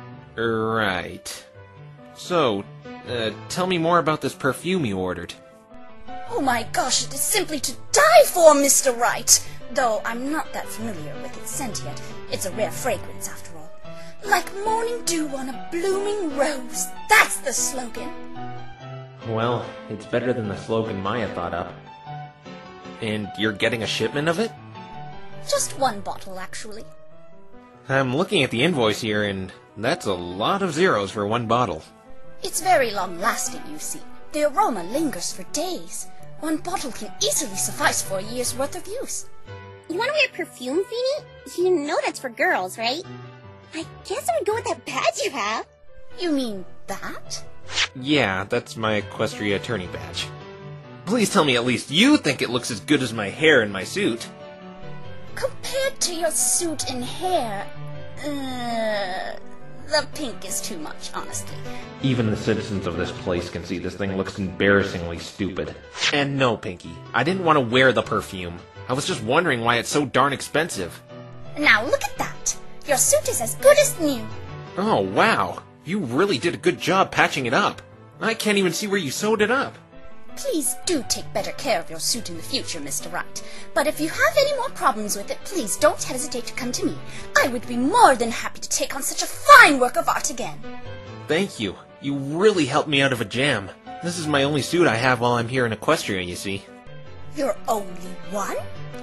Right. So, uh, tell me more about this perfume you ordered. Oh my gosh, it is simply to die for, Mister Wright! Though I'm not that familiar with its scent yet. It's a rare fragrance, after all. Like morning dew on a blooming rose. That's the slogan. Well, it's better than the slogan Maya thought up. And you're getting a shipment of it? Just one bottle, actually. I'm looking at the invoice here, and that's a lot of zeros for one bottle. It's very long-lasting, you see. The aroma lingers for days. One bottle can easily suffice for a year's worth of use. You want to wear perfume, Feeny? You know that's for girls, right? I guess I would go with that badge you have. You mean that? Yeah, that's my Equestria attorney badge. Please tell me at least you think it looks as good as my hair and my suit. Compared to your suit and hair, uh, the pink is too much, honestly. Even the citizens of this place can see this thing looks embarrassingly stupid. And no, Pinky, I didn't want to wear the perfume. I was just wondering why it's so darn expensive. Now look at that! Your suit is as good as new. Oh, wow. You really did a good job patching it up. I can't even see where you sewed it up. Please do take better care of your suit in the future, Mister Wright. But if you have any more problems with it, please don't hesitate to come to me. I would be more than happy to take on such a fine work of art again. Thank you. You really helped me out of a jam. This is my only suit I have while I'm here in Equestria, you see. Your only one?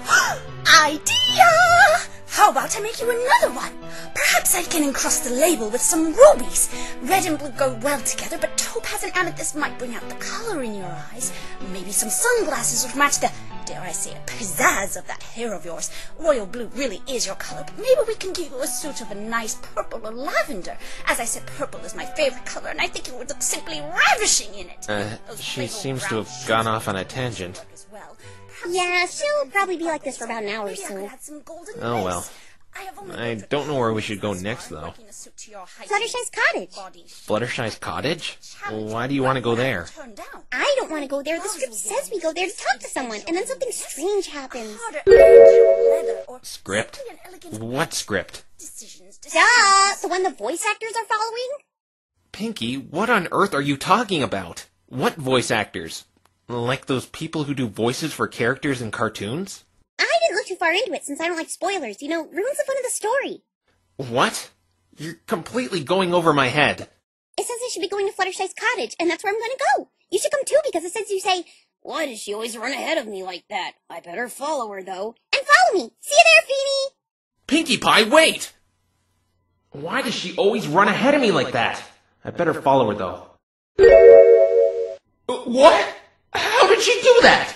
Idea! How about I make you another one? Perhaps I can encrust the label with some rubies. Red and blue go well together, but topaz and amethyst might bring out the color in your eyes. Maybe some sunglasses would match the, dare I say it, pizzazz of that hair of yours. Royal blue really is your color, but maybe we can give you a suit of a nice purple or lavender. As I said, purple is my favorite color, and I think it would look simply ravishing in it. Uh, she seems to have gone off on a tangent. Yeah, she'll probably be like this for about an hour or so. Oh well. I have I don't know where we should go next, though. Fluttershy's cottage. Fluttershy's cottage? Why do you want to go there? I don't want to go there. The script says we go there to talk to someone, and then something strange happens. Script? What script? Duh! The one the voice actors are following? Pinky, what on earth are you talking about? What voice actors? Like those people who do voices for characters in cartoons? I didn't look too far into it since I don't like spoilers. You know, ruins the fun of the story. What? You're completely going over my head. It says I should be going to Fluttershy's cottage, and that's where I'm going to go. You should come too, because it says you say, "Why does she always run ahead of me like that? I better follow her, though." And follow me! See you there, Feeny! Pinkie Pie, wait! Why does she always run ahead of me like that? I better follow her, though. What? How did she do that?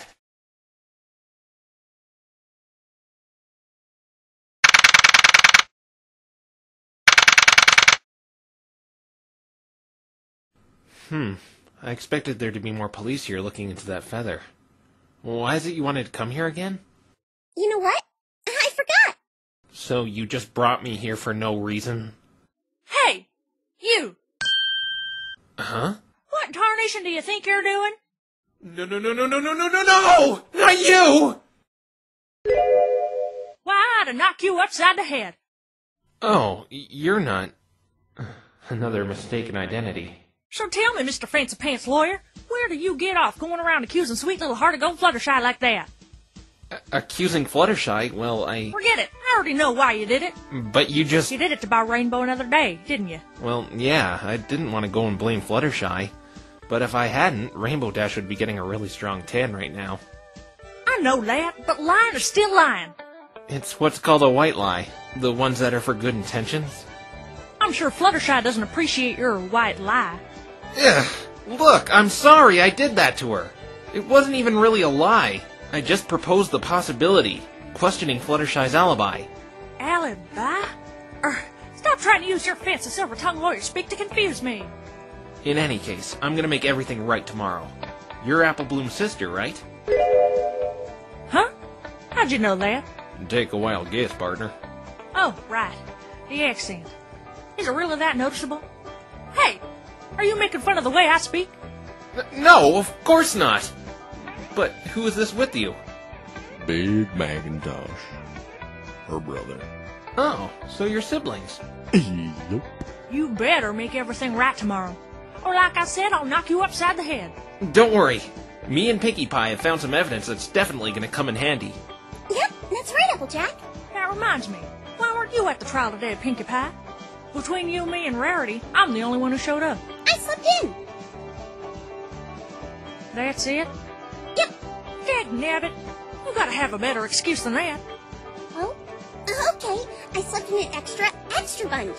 Hmm. I expected there to be more police here looking into that feather. Why is it you wanted to come here again? You know what? I forgot! So you just brought me here for no reason? Hey! You! Huh? What tarnation do you think you're doing? No, no, no, no, no, no, no, no, no! Not you! Why, I'd have knocked you upside the head. Oh, you're not... Another mistaken identity. So tell me, Mister Fancy Pants Lawyer, where do you get off going around accusing sweet little heart of gold Fluttershy like that? A- accusing Fluttershy? Well, I... Forget it. I already know why you did it. But you just... You did it to buy Rainbow another day, didn't you? Well, yeah, I didn't want to go and blame Fluttershy. But if I hadn't, Rainbow Dash would be getting a really strong tan right now. I know that, but lying is still lying. It's what's called a white lie. The ones that are for good intentions. I'm sure Fluttershy doesn't appreciate your white lie. Ugh, look, I'm sorry I did that to her. It wasn't even really a lie. I just proposed the possibility, questioning Fluttershy's alibi. Alibi? Er, stop trying to use your fancy silver-tongued lawyer speak to confuse me. In any case, I'm gonna make everything right tomorrow. You're Apple Bloom's sister, right? Huh? How'd you know that? Take a wild guess, partner. Oh, right. The accent. Is it really that noticeable? Hey! Are you making fun of the way I speak? N- no, of course not. But who is this with you? Big Macintosh. Her brother. Oh, so you're siblings. Yep. You better make everything right tomorrow. Or like I said, I'll knock you upside the head. Don't worry. Me and Pinkie Pie have found some evidence that's definitely gonna come in handy. Yep, that's right, Applejack. That reminds me. Why weren't you at the trial today, Pinkie Pie? Between you, me, and Rarity, I'm the only one who showed up. I slept in. That's it? Yep. Dagnabbit. You gotta have a better excuse than that. Well, okay. I slept in an extra, extra bunch.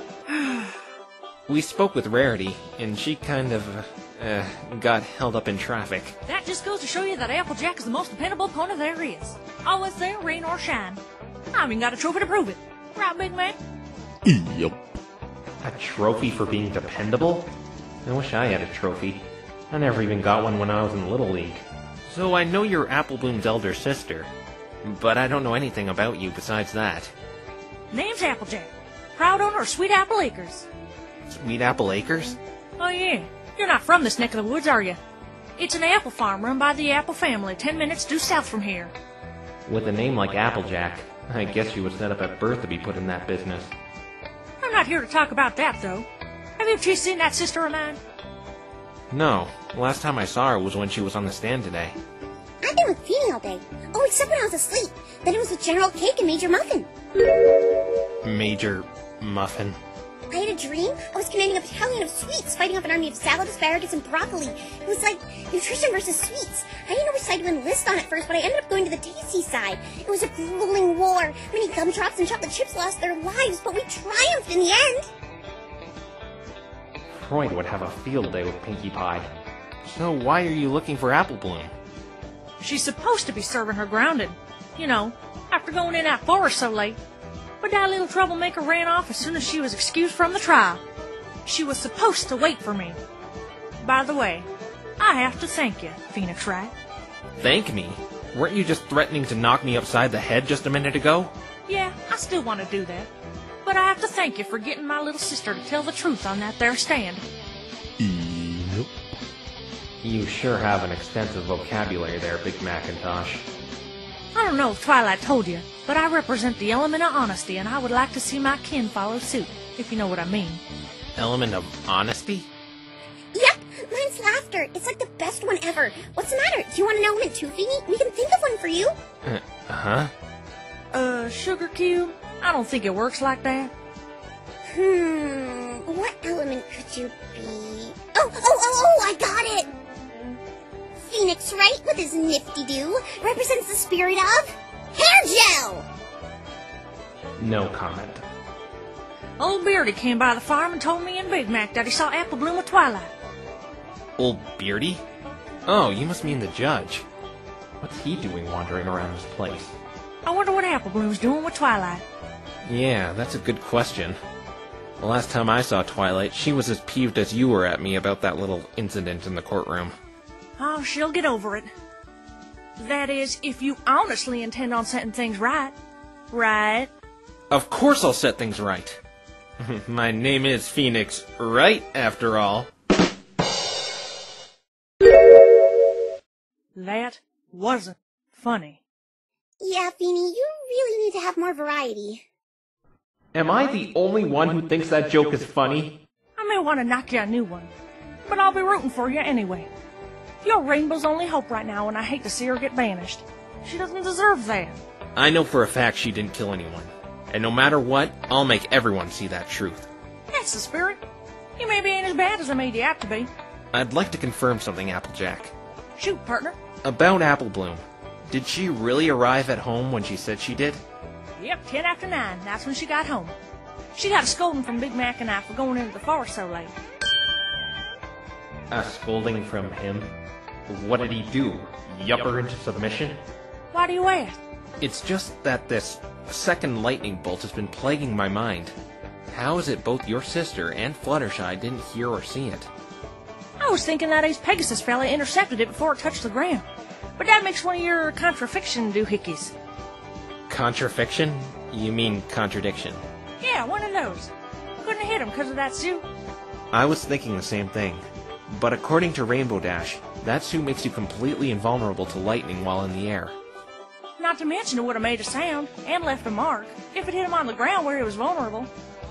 We spoke with Rarity, and she kind of, uh, got held up in traffic. That just goes to show you that Applejack is the most dependable pony there is. Always there, rain or shine. I even got a trophy to prove it. Right, big man? Yep. A trophy for being dependable? I wish I had a trophy. I never even got one when I was in Little League. So I know you're Apple Bloom's elder sister, but I don't know anything about you besides that. Name's Applejack. Proud owner of Sweet Apple Acres. Sweet Apple Acres? Oh yeah, you're not from this neck of the woods, are you? It's an apple farm run by the Apple family, ten minutes due south from here. With a name like Applejack, I guess you was set up at birth to be put in that business. I'm not here to talk about that, though. Have you two seen that sister of mine? No, last time I saw her was when she was on the stand today. I've been with Feeny all day. Oh, except when I was asleep. Then it was with General Cake and Major Muffin. Major Muffin. I had a dream. I was commanding a battalion of sweets fighting off an army of salad, asparagus, and broccoli. It was like nutrition versus sweets. I didn't know which side to enlist on at first, but I ended up going to the tasty side. It was a grueling war. Many gumdrops and chocolate chips lost their lives, but we triumphed in the end. Freud would have a field day with Pinkie Pie. So why are you looking for Apple Bloom? She's supposed to be serving her grounded. You know, after going in that forest so late. But that little troublemaker ran off as soon as she was excused from the trial. She was supposed to wait for me. By the way, I have to thank you, Phoenix Wright. Thank me? Weren't you just threatening to knock me upside the head just a minute ago? Yeah, I still want to do that. But I have to thank you for getting my little sister to tell the truth on that there stand. Yep. You sure have an extensive vocabulary there, Big Macintosh. I don't know if Twilight told you, but I represent the element of honesty, and I would like to see my kin follow suit, if you know what I mean. Element of honesty? Yep, mine's laughter. It's like the best one ever. What's the matter? Do you want an element too, Feeny? We can think of one for you. Uh, huh? Uh, sugar cube? I don't think it works like that. Hmm, what element could you be? Oh, oh, oh, oh, I got it! Phoenix Wright with his nifty-do represents the spirit of hair gel! No comment. Old Beardy came by the farm and told me and Big Mac that he saw Apple Bloom with Twilight. Old Beardy? Oh, you must mean the judge. What's he doing wandering around this place? I wonder what Apple Bloom's doing with Twilight. Yeah, that's a good question. The last time I saw Twilight, she was as peeved as you were at me about that little incident in the courtroom. Oh, she'll get over it. That is, if you honestly intend on setting things right. Right? Of course I'll set things right. My name is Phoenix Wright, after all. That wasn't funny. Yeah, Feeny, you really need to have more variety. Am I the only one who thinks that joke is funny? I may want to knock you a new one, but I'll be rooting for you anyway. You're Rainbow's only hope right now, and I hate to see her get banished. She doesn't deserve that. I know for a fact she didn't kill anyone. And no matter what, I'll make everyone see that truth. That's the spirit. You maybe ain't as bad as I made you out to be. I'd like to confirm something, Applejack. Shoot, partner. About Apple Bloom. Did she really arrive at home when she said she did? Yep, ten after nine. That's when she got home. She got a scolding from Big Mac and I for going into the forest so late. A scolding from him? What did he do? Yup her into submission? Why do you ask? It's just that this second lightning bolt has been plaguing my mind. How is it both your sister and Fluttershy didn't hear or see it? I was thinking that ace Pegasus fella intercepted it before it touched the ground. But that makes one of your contrafiction doohickeys. Contrafiction? You mean contradiction? Yeah, one of those. Couldn't hit him because of that suit. I was thinking the same thing. But according to Rainbow Dash, that suit makes you completely invulnerable to lightning while in the air. Not to mention it would have made a sound and left a mark if it hit him on the ground where he was vulnerable.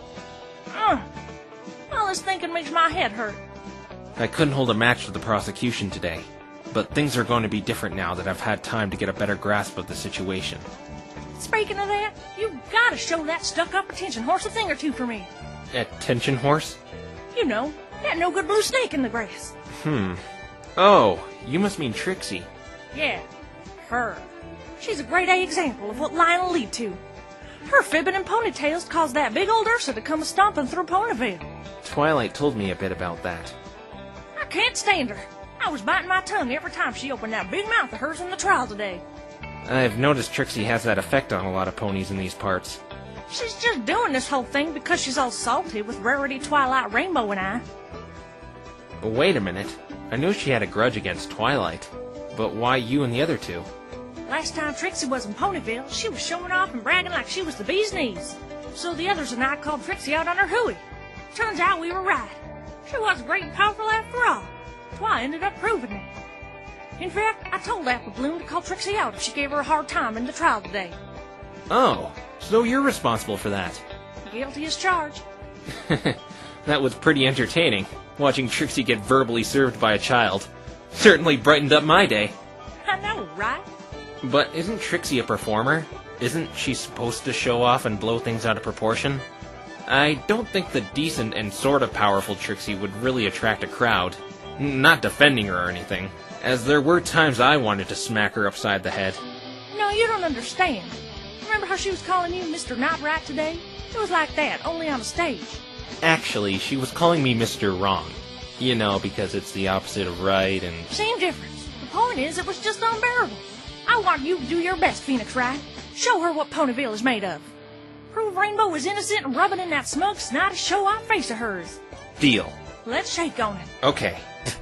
Ugh. All this thinking makes my head hurt. I couldn't hold a match with the prosecution today, but things are going to be different now that I've had time to get a better grasp of the situation. Speaking of that, you gotta show that stuck-up attention horse a thing or two for me. Attention horse? You know, that no-good blue snake in the grass. Hmm. Oh, you must mean Trixie. Yeah, her. She's a grade A example of what lying will lead to. Her fibbing and ponytails caused that big old Ursa to come a-stomping through Ponyville. Twilight told me a bit about that. I can't stand her. I was biting my tongue every time she opened that big mouth of hers in the trial today. I've noticed Trixie has that effect on a lot of ponies in these parts. She's just doing this whole thing because she's all salty with Rarity, Twilight, Rainbow, and I. Wait a minute. I knew she had a grudge against Twilight. But why you and the other two? Last time Trixie was in Ponyville, she was showing off and bragging like she was the bee's knees. So the others and I called Trixie out on her hooey. Turns out we were right. She was great and powerful after all. Twi ended up proving it. In fact, I told Apple Bloom to call Trixie out if she gave her a hard time in the trial today. Oh, so you're responsible for that. Guilty as charged. That was pretty entertaining, watching Trixie get verbally served by a child. Certainly brightened up my day. I know, right? But isn't Trixie a performer? Isn't she supposed to show off and blow things out of proportion? I don't think the decent and sort of powerful Trixie would really attract a crowd. Not defending her or anything, as there were times I wanted to smack her upside the head. No, you don't understand. Remember how she was calling you Mister Not Right today? It was like that, only on a stage. Actually, she was calling me Mister Wrong. You know, because it's the opposite of right and... Same difference. The point is, it was just unbearable. I want you to do your best, Phoenix Wright. Show her what Ponyville is made of. Prove Rainbow is innocent and rub it in that smug, snotty, show-off face of hers. Deal. Let's shake on it. Okay.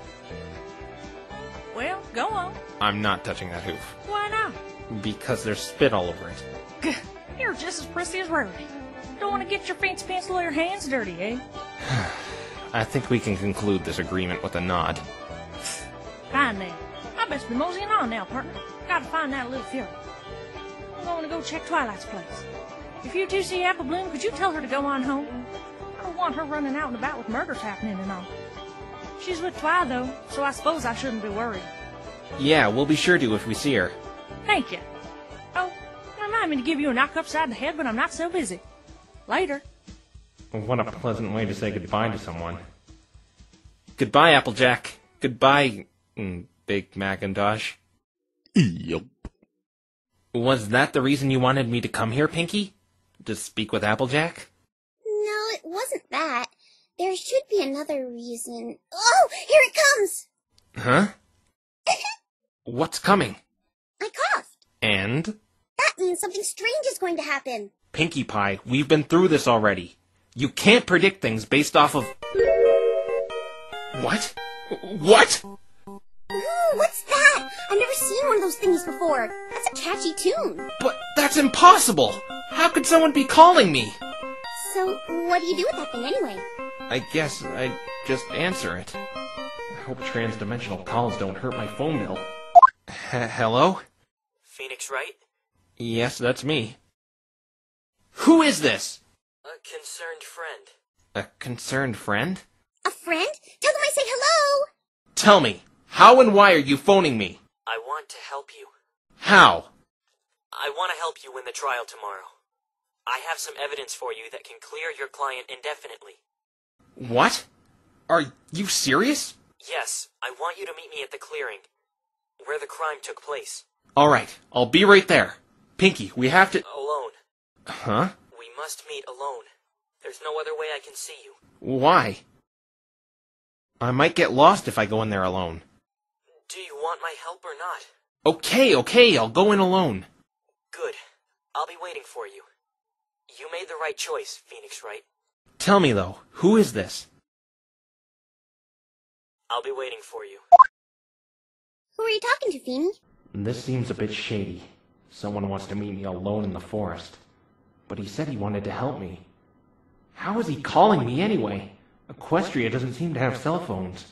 Well, go on. I'm not touching that hoof. Why not? Because there's spit all over it. Gah, You're just as prissy as Rarity. Don't want to get your fancy pants lawyer hands dirty, eh? I think we can conclude this agreement with a nod. Fine then. I best be moseying on now, partner. Gotta find that little fury. I'm going to go check Twilight's place. If you two see Apple Bloom, could you tell her to go on home? I don't want her running out and about with murders happening and all. She's with Twi, though, so I suppose I shouldn't be worried. Yeah, we'll be sure to if we see her. Thank you. Oh, remind me to give you a knock upside the head when I'm not so busy. Later. What a pleasant way to say goodbye to someone. Goodbye, Applejack. Goodbye, mm, Big Macintosh. Yup. Was that the reason you wanted me to come here, Pinky? To speak with Applejack? No, it wasn't that. There should be another reason. Oh, here it comes! Huh? What's coming? I coughed. And? That means something strange is going to happen. Pinkie Pie, we've been through this already. You can't predict things based off of... What? What? Ooh, what's that? I've never seen one of those things before. That's a catchy tune. But that's impossible! How could someone be calling me? So, what do you do with that thing anyway? I guess I just answer it. I hope transdimensional calls don't hurt my phone bill. H- hello? Phoenix Wright? Yes, that's me. Who is this? A concerned friend. A concerned friend? A friend? Tell them I say hello! Tell me, how and why are you phoning me? I want to help you. How? I want to help you win the trial tomorrow. I have some evidence for you that can clear your client indefinitely. What? Are you serious? Yes, I want you to meet me at the clearing, where the crime took place. Alright, I'll be right there. Pinky, we have to... Alone. Huh? We must meet alone. There's no other way I can see you. Why? I might get lost if I go in there alone. Do you want my help or not? Okay, okay, I'll go in alone. Good. I'll be waiting for you. You made the right choice, Phoenix Wright. Tell me, though, who is this? I'll be waiting for you. Who are you talking to, Feeny? This seems a bit shady. Someone wants to meet me alone in the forest. But he said he wanted to help me. How is he calling me anyway? Equestria doesn't seem to have cell phones.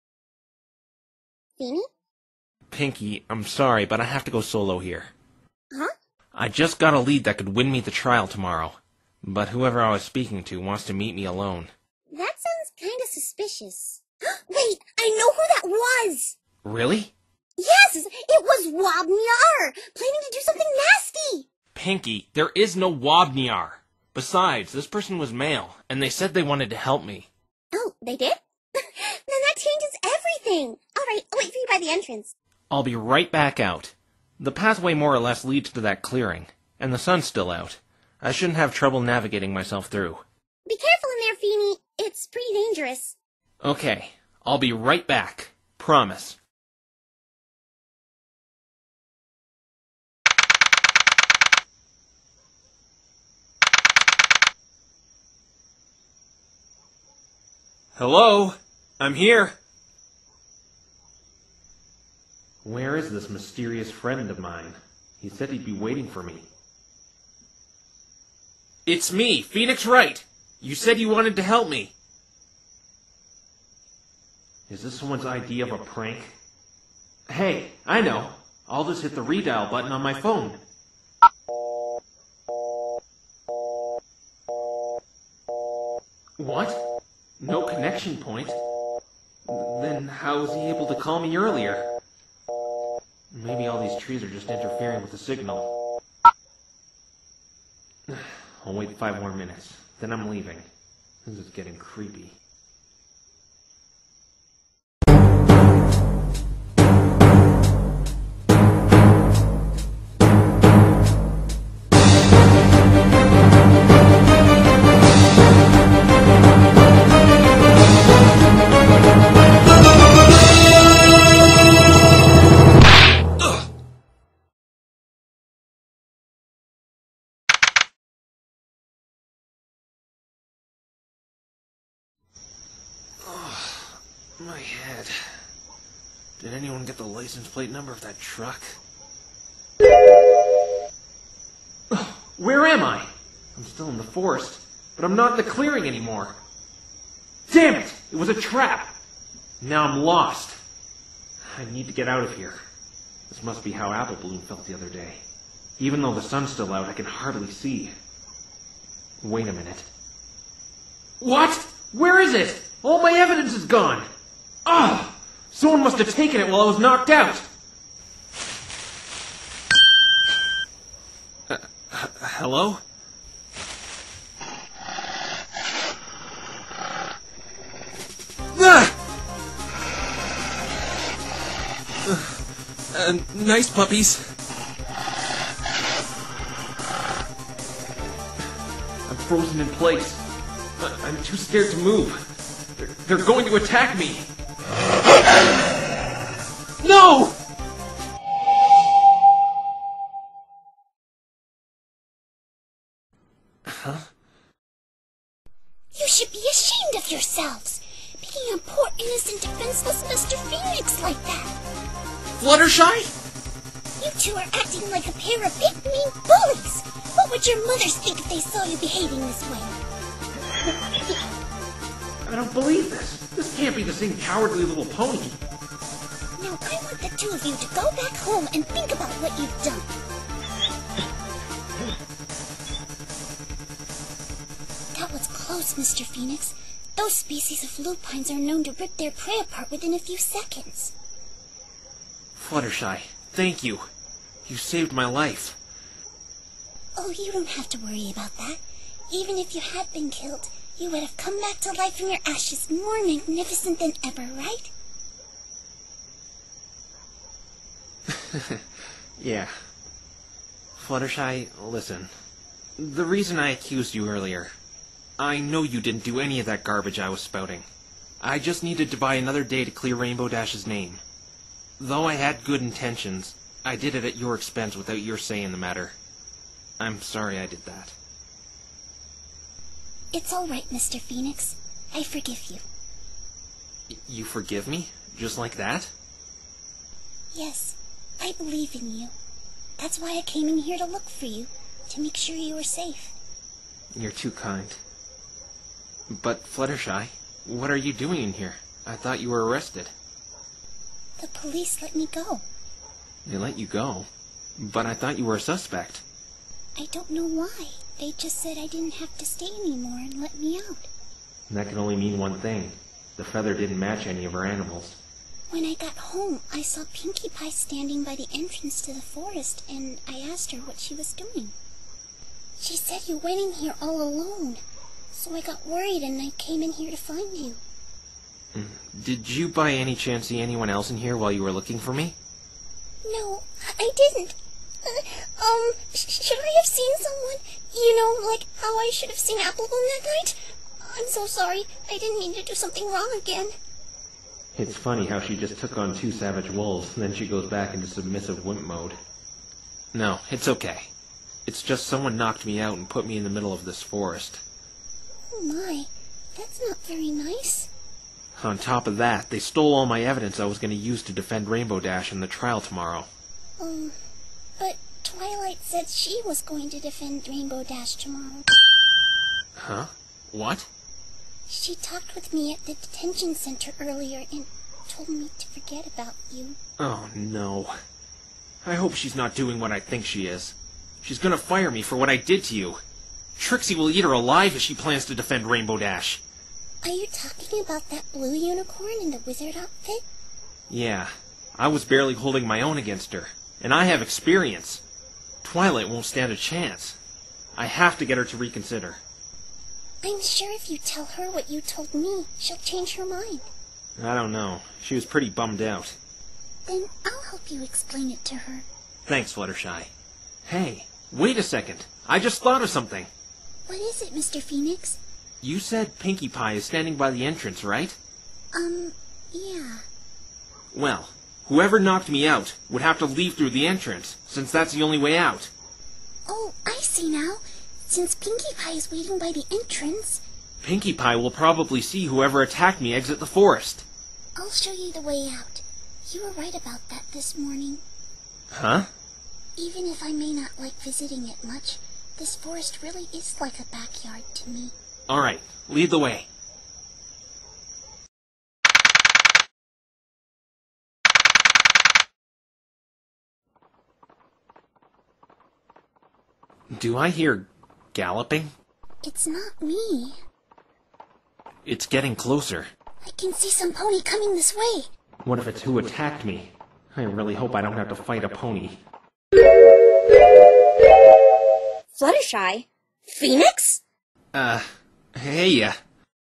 Feeny? Pinky, I'm sorry, but I have to go solo here. Huh? I just got a lead that could win me the trial tomorrow. But whoever I was speaking to wants to meet me alone. That sounds kind of suspicious. Wait, I know who that was! Really? Yes, it was Wobniar, planning to do something nasty! Pinky, there is no Wobniar. Besides, this person was male, and they said they wanted to help me. Oh, they did? Then that changes everything! Alright, I'll wait for you by the entrance. I'll be right back out. The pathway more or less leads to that clearing, and the sun's still out. I shouldn't have trouble navigating myself through. Be careful in there, Feeny. It's pretty dangerous. Okay, I'll be right back. Promise. Hello? I'm here. Where is this mysterious friend of mine? He said he'd be waiting for me. It's me, Phoenix Wright. You said you wanted to help me. Is this someone's idea of a prank? Hey, I know. I'll just hit the redial button on my phone. What? No connection point? Then how was he able to call me earlier? Maybe all these trees are just interfering with the signal. I'll wait five more minutes, then I'm leaving. This is getting creepy. My head. Did anyone get the license plate number of that truck? Where am I? I'm still in the forest, but I'm not in the clearing anymore. Damn it! It was a trap! Now I'm lost. I need to get out of here. This must be how Apple Bloom felt the other day. Even though the sun's still out, I can hardly see. Wait a minute. What? Where is it? All my evidence is gone! Ah! Someone must have taken it while I was knocked out! Uh, h- hello? Ah! Uh, uh, nice puppies. I'm frozen in place. I- I'm too scared to move. They're, they're going to attack me. No! Huh? You should be ashamed of yourselves, picking on poor innocent defenseless Mister Phoenix like that. Fluttershy? You two are acting like a pair of big mean bullies. What would your mothers think if they saw you behaving this way? I don't believe this. This can't be the same cowardly little pony. Now I want the two of you to go back home and think about what you've done. That was close, Mister Phoenix. Those species of lupines are known to rip their prey apart within a few seconds. Fluttershy, thank you. You saved my life. Oh, you don't have to worry about that. Even if you had been killed, you would have come back to life from your ashes more magnificent than ever, right? Yeah. Fluttershy, listen. The reason I accused you earlier, I know you didn't do any of that garbage I was spouting. I just needed to buy another day to clear Rainbow Dash's name. Though I had good intentions, I did it at your expense without your say in the matter. I'm sorry I did that. It's all right, Mister Phoenix. I forgive you. Y- you forgive me? Just like that? Yes, I believe in you. That's why I came in here to look for you, to make sure you were safe. You're too kind. But, Fluttershy, what are you doing in here? I thought you were arrested. The police let me go. They let you go? But I thought you were a suspect. I don't know why. They just said I didn't have to stay anymore and let me out. That can only mean one thing. The feather didn't match any of our animals. When I got home, I saw Pinkie Pie standing by the entrance to the forest, and I asked her what she was doing. She said you went in here all alone, so I got worried and I came in here to find you. Did you by any chance see anyone else in here while you were looking for me? No, I didn't. Uh, um, sh- should I have seen someone? You know, like how I should have seen Applebloom that night? I'm so sorry. I didn't mean to do something wrong again. It's funny how she just took on two savage wolves, and then she goes back into submissive wimp mode. No, it's okay. It's just someone knocked me out and put me in the middle of this forest. Oh my, that's not very nice. On top of that, they stole all my evidence I was going to use to defend Rainbow Dash in the trial tomorrow. Um, but Twilight said she was going to defend Rainbow Dash tomorrow. Huh? What? She talked with me at the detention center earlier and told me to forget about you. Oh, no. I hope she's not doing what I think she is. She's gonna fire me for what I did to you. Trixie will eat her alive if she plans to defend Rainbow Dash. Are you talking about that blue unicorn in the wizard outfit? Yeah. I was barely holding my own against her, and I have experience. Twilight won't stand a chance. I have to get her to reconsider. I'm sure if you tell her what you told me, she'll change her mind. I don't know. She was pretty bummed out. Then I'll help you explain it to her. Thanks, Fluttershy. Hey, wait a second. I just thought of something. What is it, Mister Phoenix? You said Pinkie Pie is standing by the entrance, right? Um, yeah. Well, whoever knocked me out would have to leave through the entrance, since that's the only way out. Oh, I see now. Since Pinkie Pie is waiting by the entrance... Pinkie Pie will probably see whoever attacked me exit the forest. I'll show you the way out. You were right about that this morning. Huh? Even if I may not like visiting it much, This forest really is like a backyard to me. Alright, lead the way. Do I hear galloping? It's not me. It's getting closer. I can see some pony coming this way. What if it's who attacked me? I really hope I don't have to fight a pony. Fluttershy? Phoenix? Uh, hey, uh...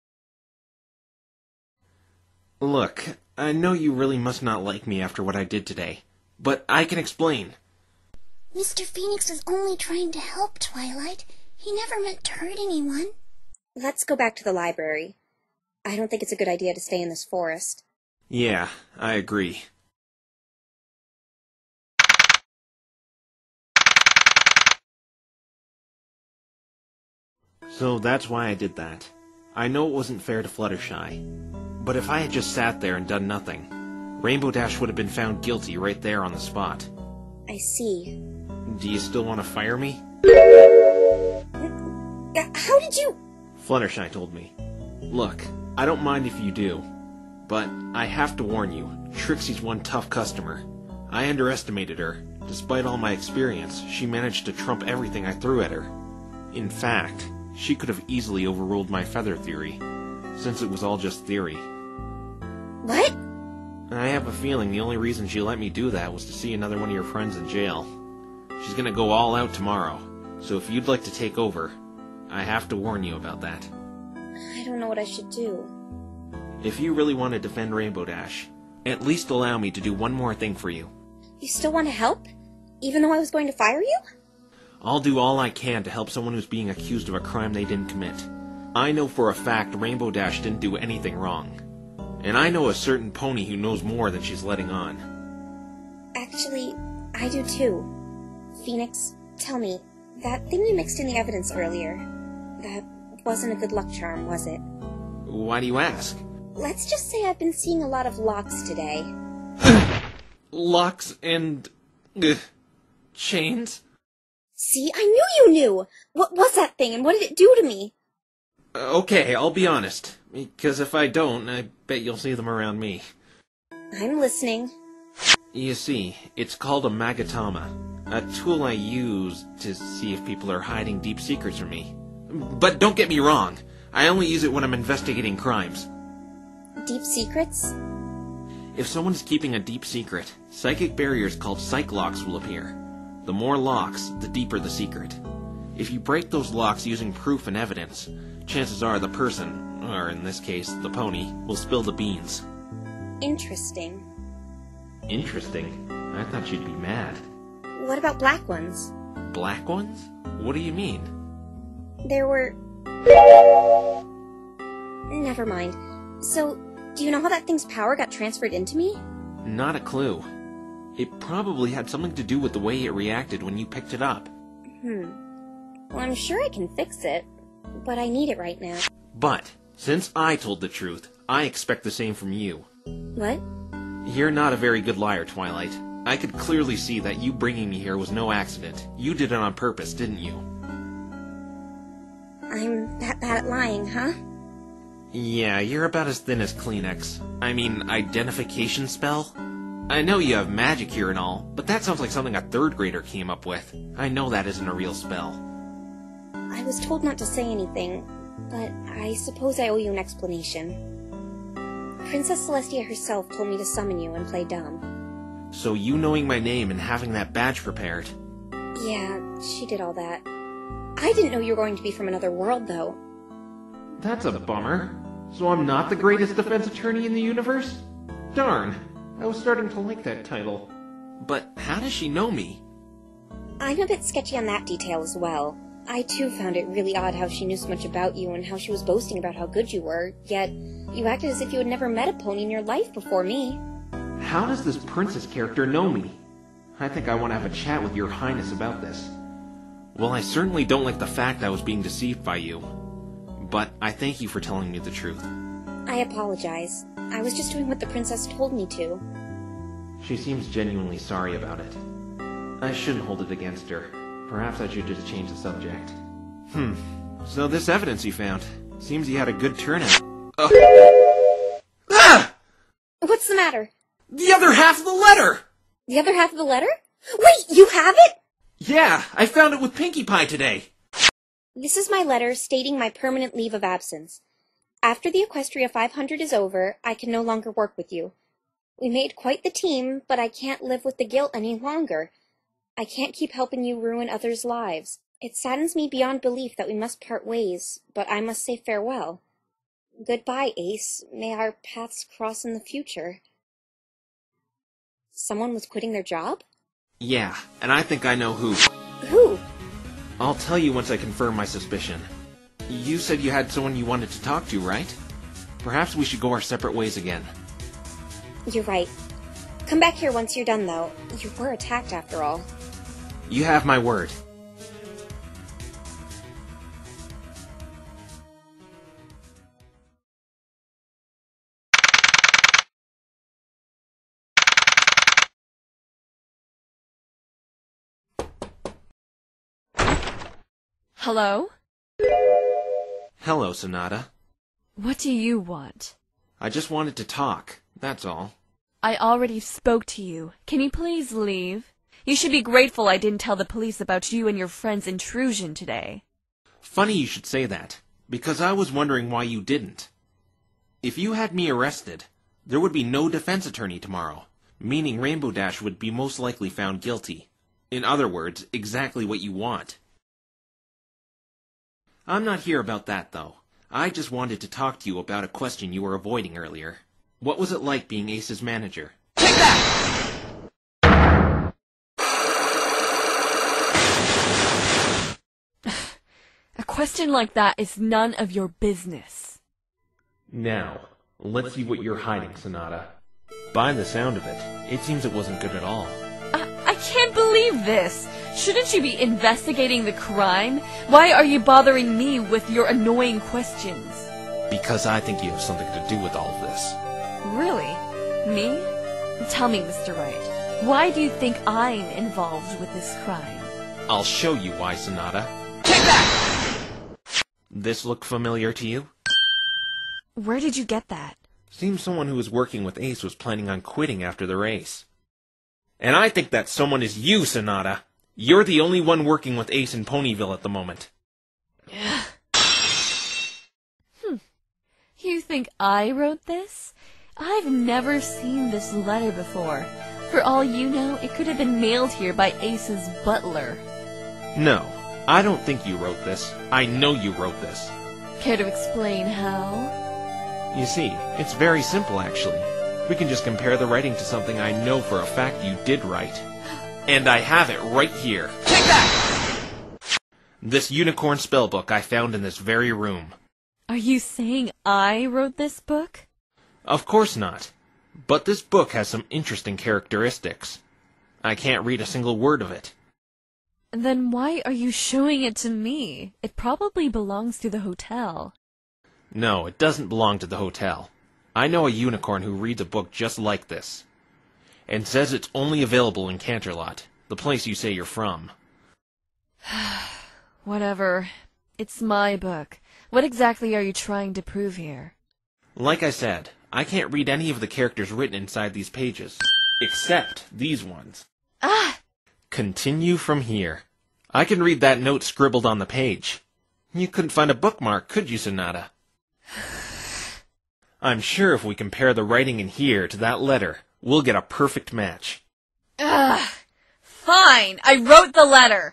Look, I know you really must not like me after what I did today, but I can explain. Mister Phoenix was only trying to help, Twilight. He never meant to hurt anyone. Let's go back to the library. I don't think it's a good idea to stay in this forest. Yeah, I agree. So that's why I did that. I know it wasn't fair to Fluttershy, but if I had just sat there and done nothing, Rainbow Dash would have been found guilty right there on the spot. I see. Do you still want to fire me? How did you... Fluttershy told me. Look, I don't mind if you do, but I have to warn you, Trixie's one tough customer. I underestimated her. Despite all my experience, she managed to trump everything I threw at her. In fact, she could have easily overruled my feather theory, since it was all just theory. What? I have a feeling the only reason she let me do that was to see another one of your friends in jail. She's gonna go all out tomorrow, so if you'd like to take over, I have to warn you about that. I don't know what I should do. If you really want to defend Rainbow Dash, at least allow me to do one more thing for you. You still want to help? Even though I was going to fire you? I'll do all I can to help someone who's being accused of a crime they didn't commit. I know for a fact Rainbow Dash didn't do anything wrong. And I know a certain pony who knows more than she's letting on. Actually, I do too. Phoenix, tell me, that thing you mixed in the evidence earlier, that wasn't a good luck charm, was it? Why do you ask? Let's just say I've been seeing a lot of locks today. Locks and... Uh, chains? See, I knew you knew! What was that thing, and what did it do to me? Uh, okay, I'll be honest. Because if I don't, I bet you'll see them around me. I'm listening. You see, it's called a magatama. A tool I use to see if people are hiding deep secrets from me. But don't get me wrong, I only use it when I'm investigating crimes. Deep secrets? If someone's keeping a deep secret, psychic barriers called psych locks will appear. The more locks, the deeper the secret. If you break those locks using proof and evidence, chances are the person, or in this case, the pony, will spill the beans. Interesting. Interesting? I thought you'd be mad. What about black ones? Black ones? What do you mean? There were... Never mind. So, do you know how that thing's power got transferred into me? Not a clue. It probably had something to do with the way it reacted when you picked it up. Hmm. Well, I'm sure I can fix it, but I need it right now. But, since I told the truth, I expect the same from you. What? You're not a very good liar, Twilight. I could clearly see that you bringing me here was no accident. You did it on purpose, didn't you? I'm that bad at lying, huh? Yeah, you're about as thin as Kleenex. I mean, identification spell? I know you have magic here and all, but that sounds like something a third grader came up with. I know that isn't a real spell. I was told not to say anything, but I suppose I owe you an explanation. Princess Celestia herself told me to summon you and play dumb. So you knowing my name and having that badge prepared? Yeah, she did all that. I didn't know you were going to be from another world, though. That's a bummer. So I'm not the greatest defense attorney in the universe? Darn, I was starting to like that title. But how does she know me? I'm a bit sketchy on that detail as well. I too found it really odd how she knew so much about you and how she was boasting about how good you were, yet you acted as if you had never met a pony in your life before me. How does this princess character know me? I think I want to have a chat with your highness about this. Well, I certainly don't like the fact I was being deceived by you. But I thank you for telling me the truth. I apologize. I was just doing what the princess told me to. She seems genuinely sorry about it. I shouldn't hold it against her. Perhaps I should just change the subject. Hmm. So this evidence you found. Seems you had a good turnout. Uh. Ah! What's the matter? The other half of the letter! The other half of the letter? Wait, you have it? Yeah, I found it with Pinkie Pie today. This is my letter stating my permanent leave of absence. After the Equestria five hundred is over, I can no longer work with you. We made quite the team, but I can't live with the guilt any longer. I can't keep helping you ruin others' lives. It saddens me beyond belief that we must part ways, but I must say farewell. Goodbye, Ace. May our paths cross in the future. Someone was quitting their job? Yeah, and I think I know who. Who? I'll tell you once I confirm my suspicion. You said you had someone you wanted to talk to, right? Perhaps we should go our separate ways again. You're right. Come back here once you're done, though. You were attacked, after all. You have my word. Hello? Hello, Sonata. What do you want? I just wanted to talk, that's all. I already spoke to you. Can you please leave? You should be grateful I didn't tell the police about you and your friend's intrusion today. Funny you should say that, because I was wondering why you didn't. If you had me arrested, there would be no defense attorney tomorrow, meaning Rainbow Dash would be most likely found guilty. In other words, exactly what you want. I'm not here about that, though. I just wanted to talk to you about a question you were avoiding earlier. What was it like being Ace's manager? Take that! A question like that is none of your business. Now, let's see what you're hiding, Sonata. By the sound of it, it seems it wasn't good at all. I, I can't believe this! Shouldn't you be investigating the crime? Why are you bothering me with your annoying questions? Because I think you have something to do with all of this. Really? Me? Tell me, Mister Wright, why do you think I'm involved with this crime? I'll show you why, Sonata. Take that! This look familiar to you? Where did you get that? Seems someone who was working with Ace was planning on quitting after the race. And I think that someone is you, Sonata. You're the only one working with Ace in Ponyville at the moment. Hmm. You think I wrote this? I've never seen this letter before. For all you know, it could have been mailed here by Ace's butler. No, I don't think you wrote this. I know you wrote this. Care to explain how? You see, it's very simple, actually. We can just compare the writing to something I know for a fact you did write. And I have it right here. Take that! This unicorn spellbook I found in this very room. Are you saying I wrote this book? Of course not. But this book has some interesting characteristics. I can't read a single word of it. Then why are you showing it to me? It probably belongs to the hotel. No, it doesn't belong to the hotel. I know a unicorn who reads a book just like this. And says it's only available in Canterlot, the place you say you're from. Whatever. It's my book. What exactly are you trying to prove here? Like I said, I can't read any of the characters written inside these pages. Except these ones. Ah! Continue from here. I can read that note scribbled on the page. You couldn't find a bookmark, could you, Sonata? I'm sure if we compare the writing in here to that letter, we'll get a perfect match. Ugh. Fine, I wrote the letter.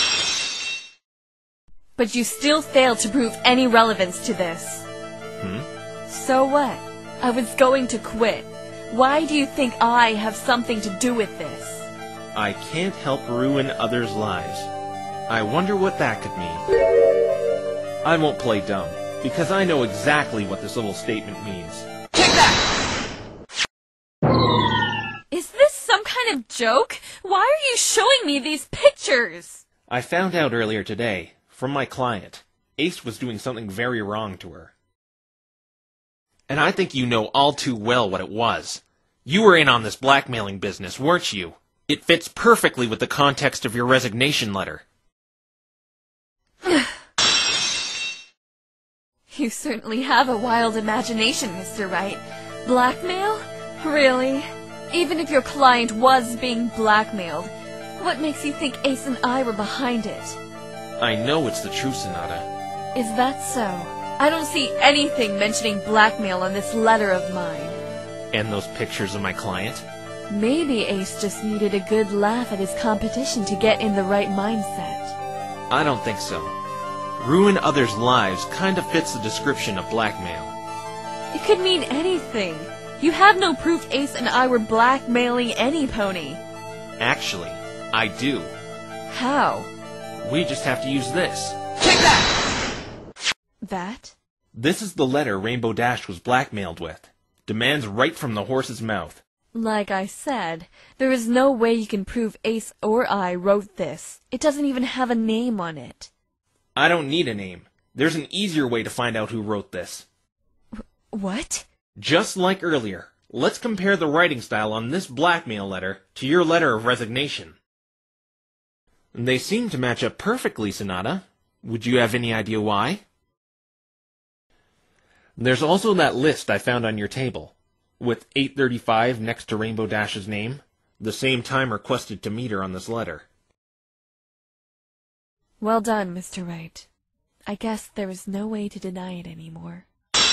But you still failed to prove any relevance to this. Hmm? So what? I was going to quit. Why do you think I have something to do with this? I can't help ruin others' lives. I wonder what that could mean. I won't play dumb, because I know exactly what this little statement means. Take that! Is this some kind of joke? Why are you showing me these pictures? I found out earlier today, from my client, Ace was doing something very wrong to her. And I think you know all too well what it was. You were in on this blackmailing business, weren't you? It fits perfectly with the context of your resignation letter. You certainly have a wild imagination, Mister Wright. Blackmail? Really? Even if your client was being blackmailed, what makes you think Ace and I were behind it? I know it's the truth, Sonata. Is that so? I don't see anything mentioning blackmail on this letter of mine. And those pictures of my client? Maybe Ace just needed a good laugh at his competition to get in the right mindset. I don't think so. Ruin others' lives kind of fits the description of blackmail. It could mean anything. You have no proof Ace and I were blackmailing any pony. Actually, I do. How? We just have to use this. Take that! That? This is the letter Rainbow Dash was blackmailed with. Demands right from the horse's mouth. Like I said, there is no way you can prove Ace or I wrote this. It doesn't even have a name on it. I don't need a name. There's an easier way to find out who wrote this. What? Just like earlier, let's compare the writing style on this blackmail letter to your letter of resignation. They seem to match up perfectly, Sonata. Would you have any idea why? There's also that list I found on your table, with eight thirty-five next to Rainbow Dash's name, the same time requested to meet her on this letter. Well done, Mister Wright. I guess there is no way to deny it anymore.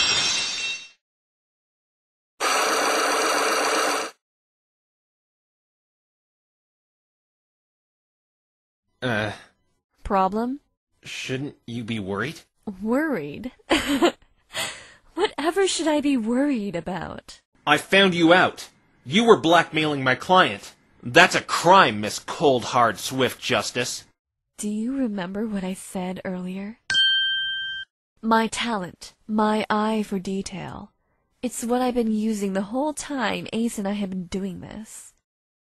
Uh... Problem? Shouldn't you be worried? Worried? Whatever should I be worried about? I found you out. You were blackmailing my client. That's a crime, Miss Cold Hard Swift Justice. Do you remember what I said earlier? My talent, my eye for detail. It's what I've been using the whole time Ace and I have been doing this.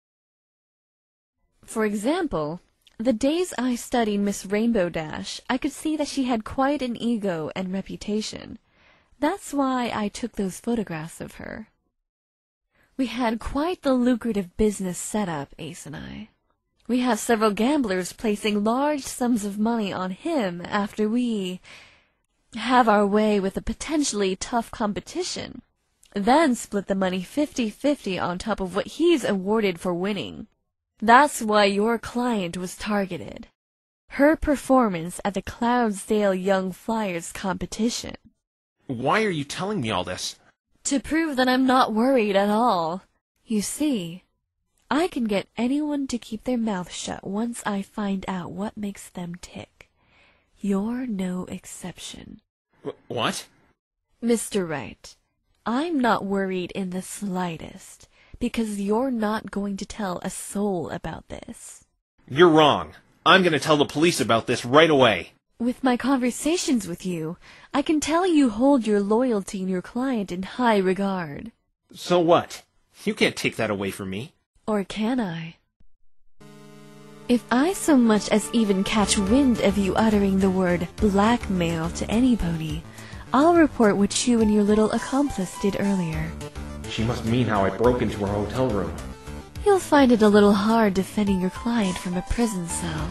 For example, the days I studied Miss Rainbow Dash, I could see that she had quite an ego and reputation. That's why I took those photographs of her. We had quite the lucrative business set up, Ace and I. We have several gamblers placing large sums of money on him after we have our way with a potentially tough competition, then split the money fifty-fifty on top of what he's awarded for winning. That's why your client was targeted. Her performance at the Cloudsdale Young Flyers competition. Why are you telling me all this? To prove that I'm not worried at all. You see, I can get anyone to keep their mouth shut once I find out what makes them tick. You're no exception. W- what? Mister Wright, I'm not worried in the slightest, because you're not going to tell a soul about this. You're wrong. I'm going to tell the police about this right away. With my conversations with you, I can tell you hold your loyalty and your client in high regard. So what? You can't take that away from me. Or can I? If I so much as even catch wind of you uttering the word blackmail to anybody, I'll report what you and your little accomplice did earlier. She must mean how I broke into her hotel room. You'll find it a little hard defending your client from a prison cell.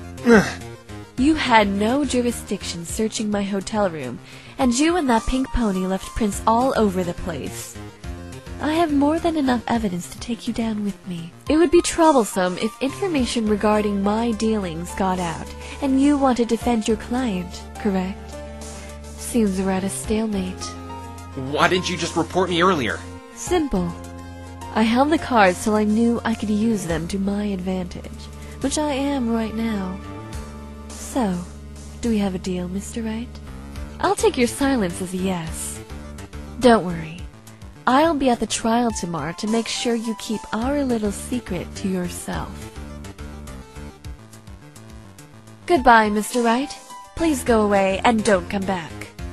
You had no jurisdiction searching my hotel room, and you and that pink pony left prints all over the place. I have more than enough evidence to take you down with me. It would be troublesome if information regarding my dealings got out, and you want to defend your client, correct? Seems we're at a stalemate. Why didn't you just report me earlier? Simple. I held the cards till I knew I could use them to my advantage, which I am right now. So, do we have a deal, Mister Wright? I'll take your silence as a yes. Don't worry. I'll be at the trial tomorrow to make sure you keep our little secret to yourself. Goodbye, Mister Wright. Please go away and don't come back.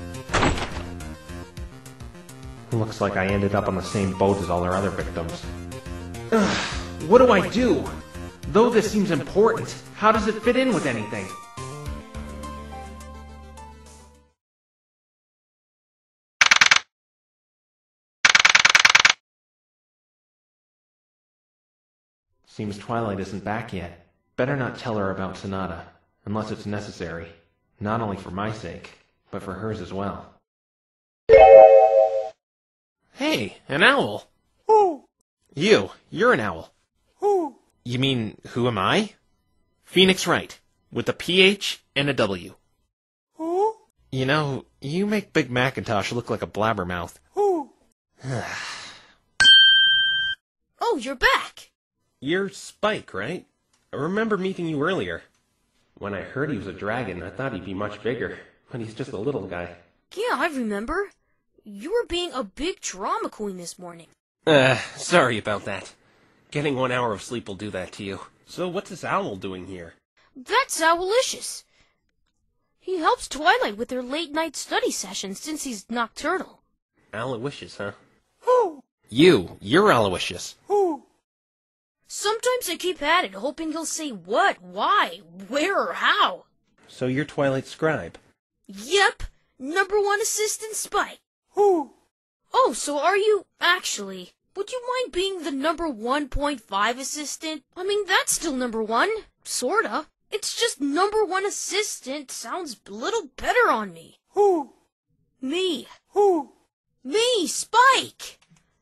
Looks like I ended up on the same boat as all our other victims. Ugh, what do I do? Though this seems important, how does it fit in with anything? Seems Twilight isn't back yet. Better not tell her about Sonata, unless it's necessary. Not only for my sake, but for hers as well. Hey, an owl. Who? You, you're an owl. Who? You mean, who am I? Phoenix Wright, with a P H and a W. Who? You know, you make Big Macintosh look like a blabbermouth. Who? Oh, you're back! You're Spike, right? I remember meeting you earlier. When I heard he was a dragon, I thought he'd be much bigger, but he's just a little guy. Yeah, I remember. You were being a big drama queen this morning. Uh, sorry about that. Getting one hour of sleep will do that to you. So what's this owl doing here? That's Owlicious. He helps Twilight with her late-night study sessions since he's nocturnal. Aloysius, huh? Who? You, you're Aloysius. Who? Sometimes I keep at it, hoping he'll say what, why, where, or how. So you're Twilight Scribe. Yep, number one assistant Spike. Who? Oh, so are you, actually, would you mind being the number one point five assistant? I mean, that's still number one, sorta. It's just number one assistant sounds a little better on me. Who? Me. Who? Me, Spike!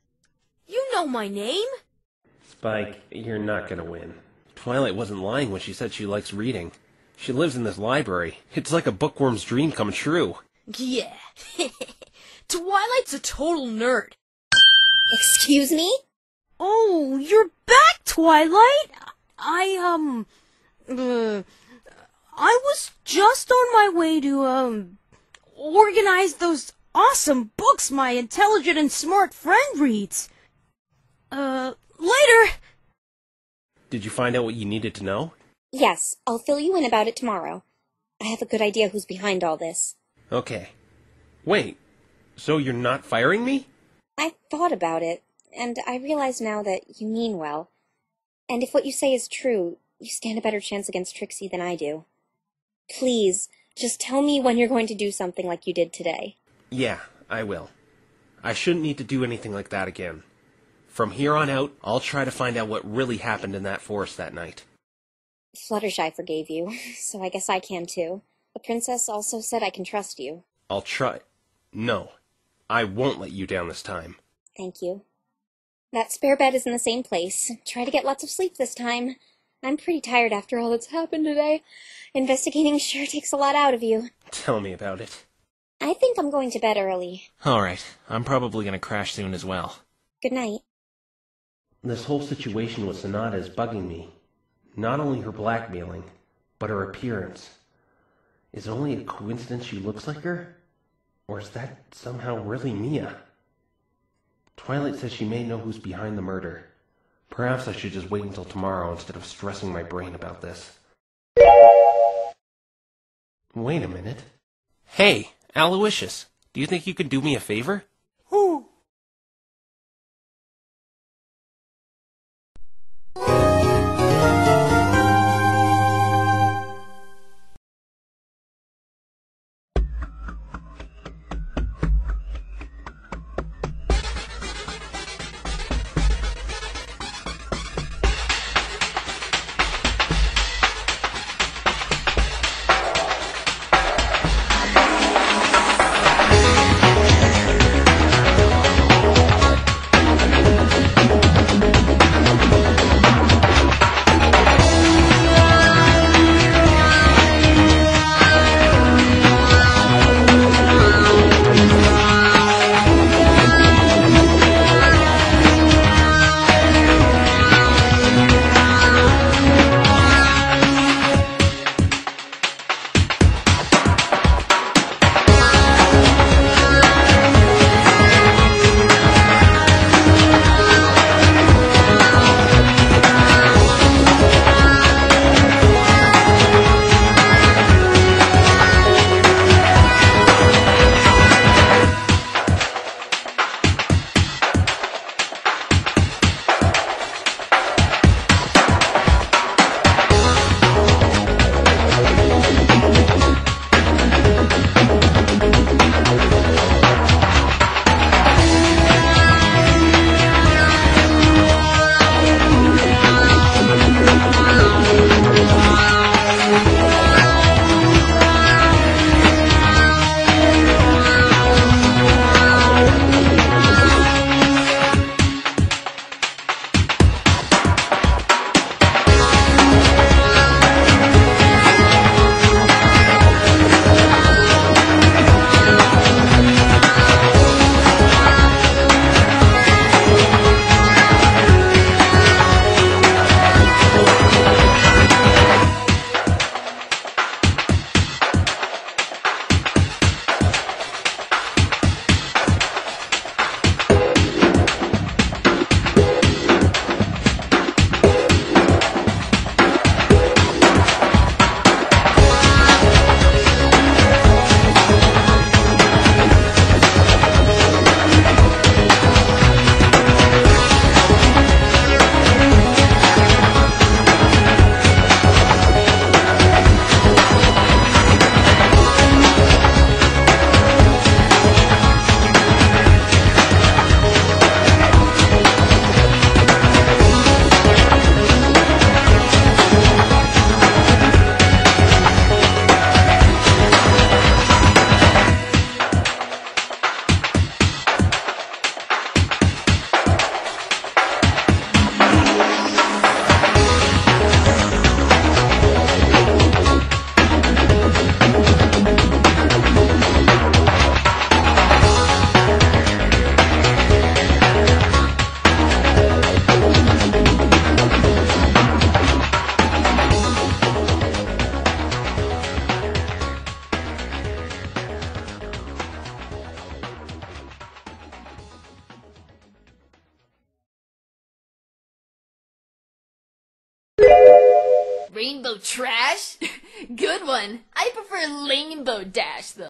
You know my name. Spike, you're not gonna win. Twilight wasn't lying when she said she likes reading. She lives in this library. It's like a bookworm's dream come true. Yeah. Twilight's a total nerd. Excuse me? Oh, you're back, Twilight! I, um... Uh, I was just on my way to, um... organize those awesome books my intelligent and smart friend reads. Uh, later! Did you find out what you needed to know? Yes, I'll fill you in about it tomorrow. I have a good idea who's behind all this. Okay. Wait, so you're not firing me? I thought about it, and I realize now that you mean well. And if what you say is true, you stand a better chance against Trixie than I do. Please, just tell me when you're going to do something like you did today. Yeah, I will. I shouldn't need to do anything like that again. From here on out, I'll try to find out what really happened in that forest that night. Fluttershy forgave you, so I guess I can too. The princess also said I can trust you. I'll try. No, I won't let you down this time. Thank you. That spare bed is in the same place. Try to get lots of sleep this time. I'm pretty tired after all that's happened today. Investigating sure takes a lot out of you. Tell me about it. I think I'm going to bed early. Alright, I'm probably gonna crash soon as well. Good night. This whole situation with Sonata is bugging me. Not only her blackmailing, but her appearance. Is it only a coincidence she looks like her? Or is that somehow really Mia? Twilight says she may know who's behind the murder. Perhaps I should just wait until tomorrow instead of stressing my brain about this. Wait a minute. Hey, Aloysius, do you think you could do me a favor? Who? Rainbow trash? Good one. I prefer Rainbow Dash, though.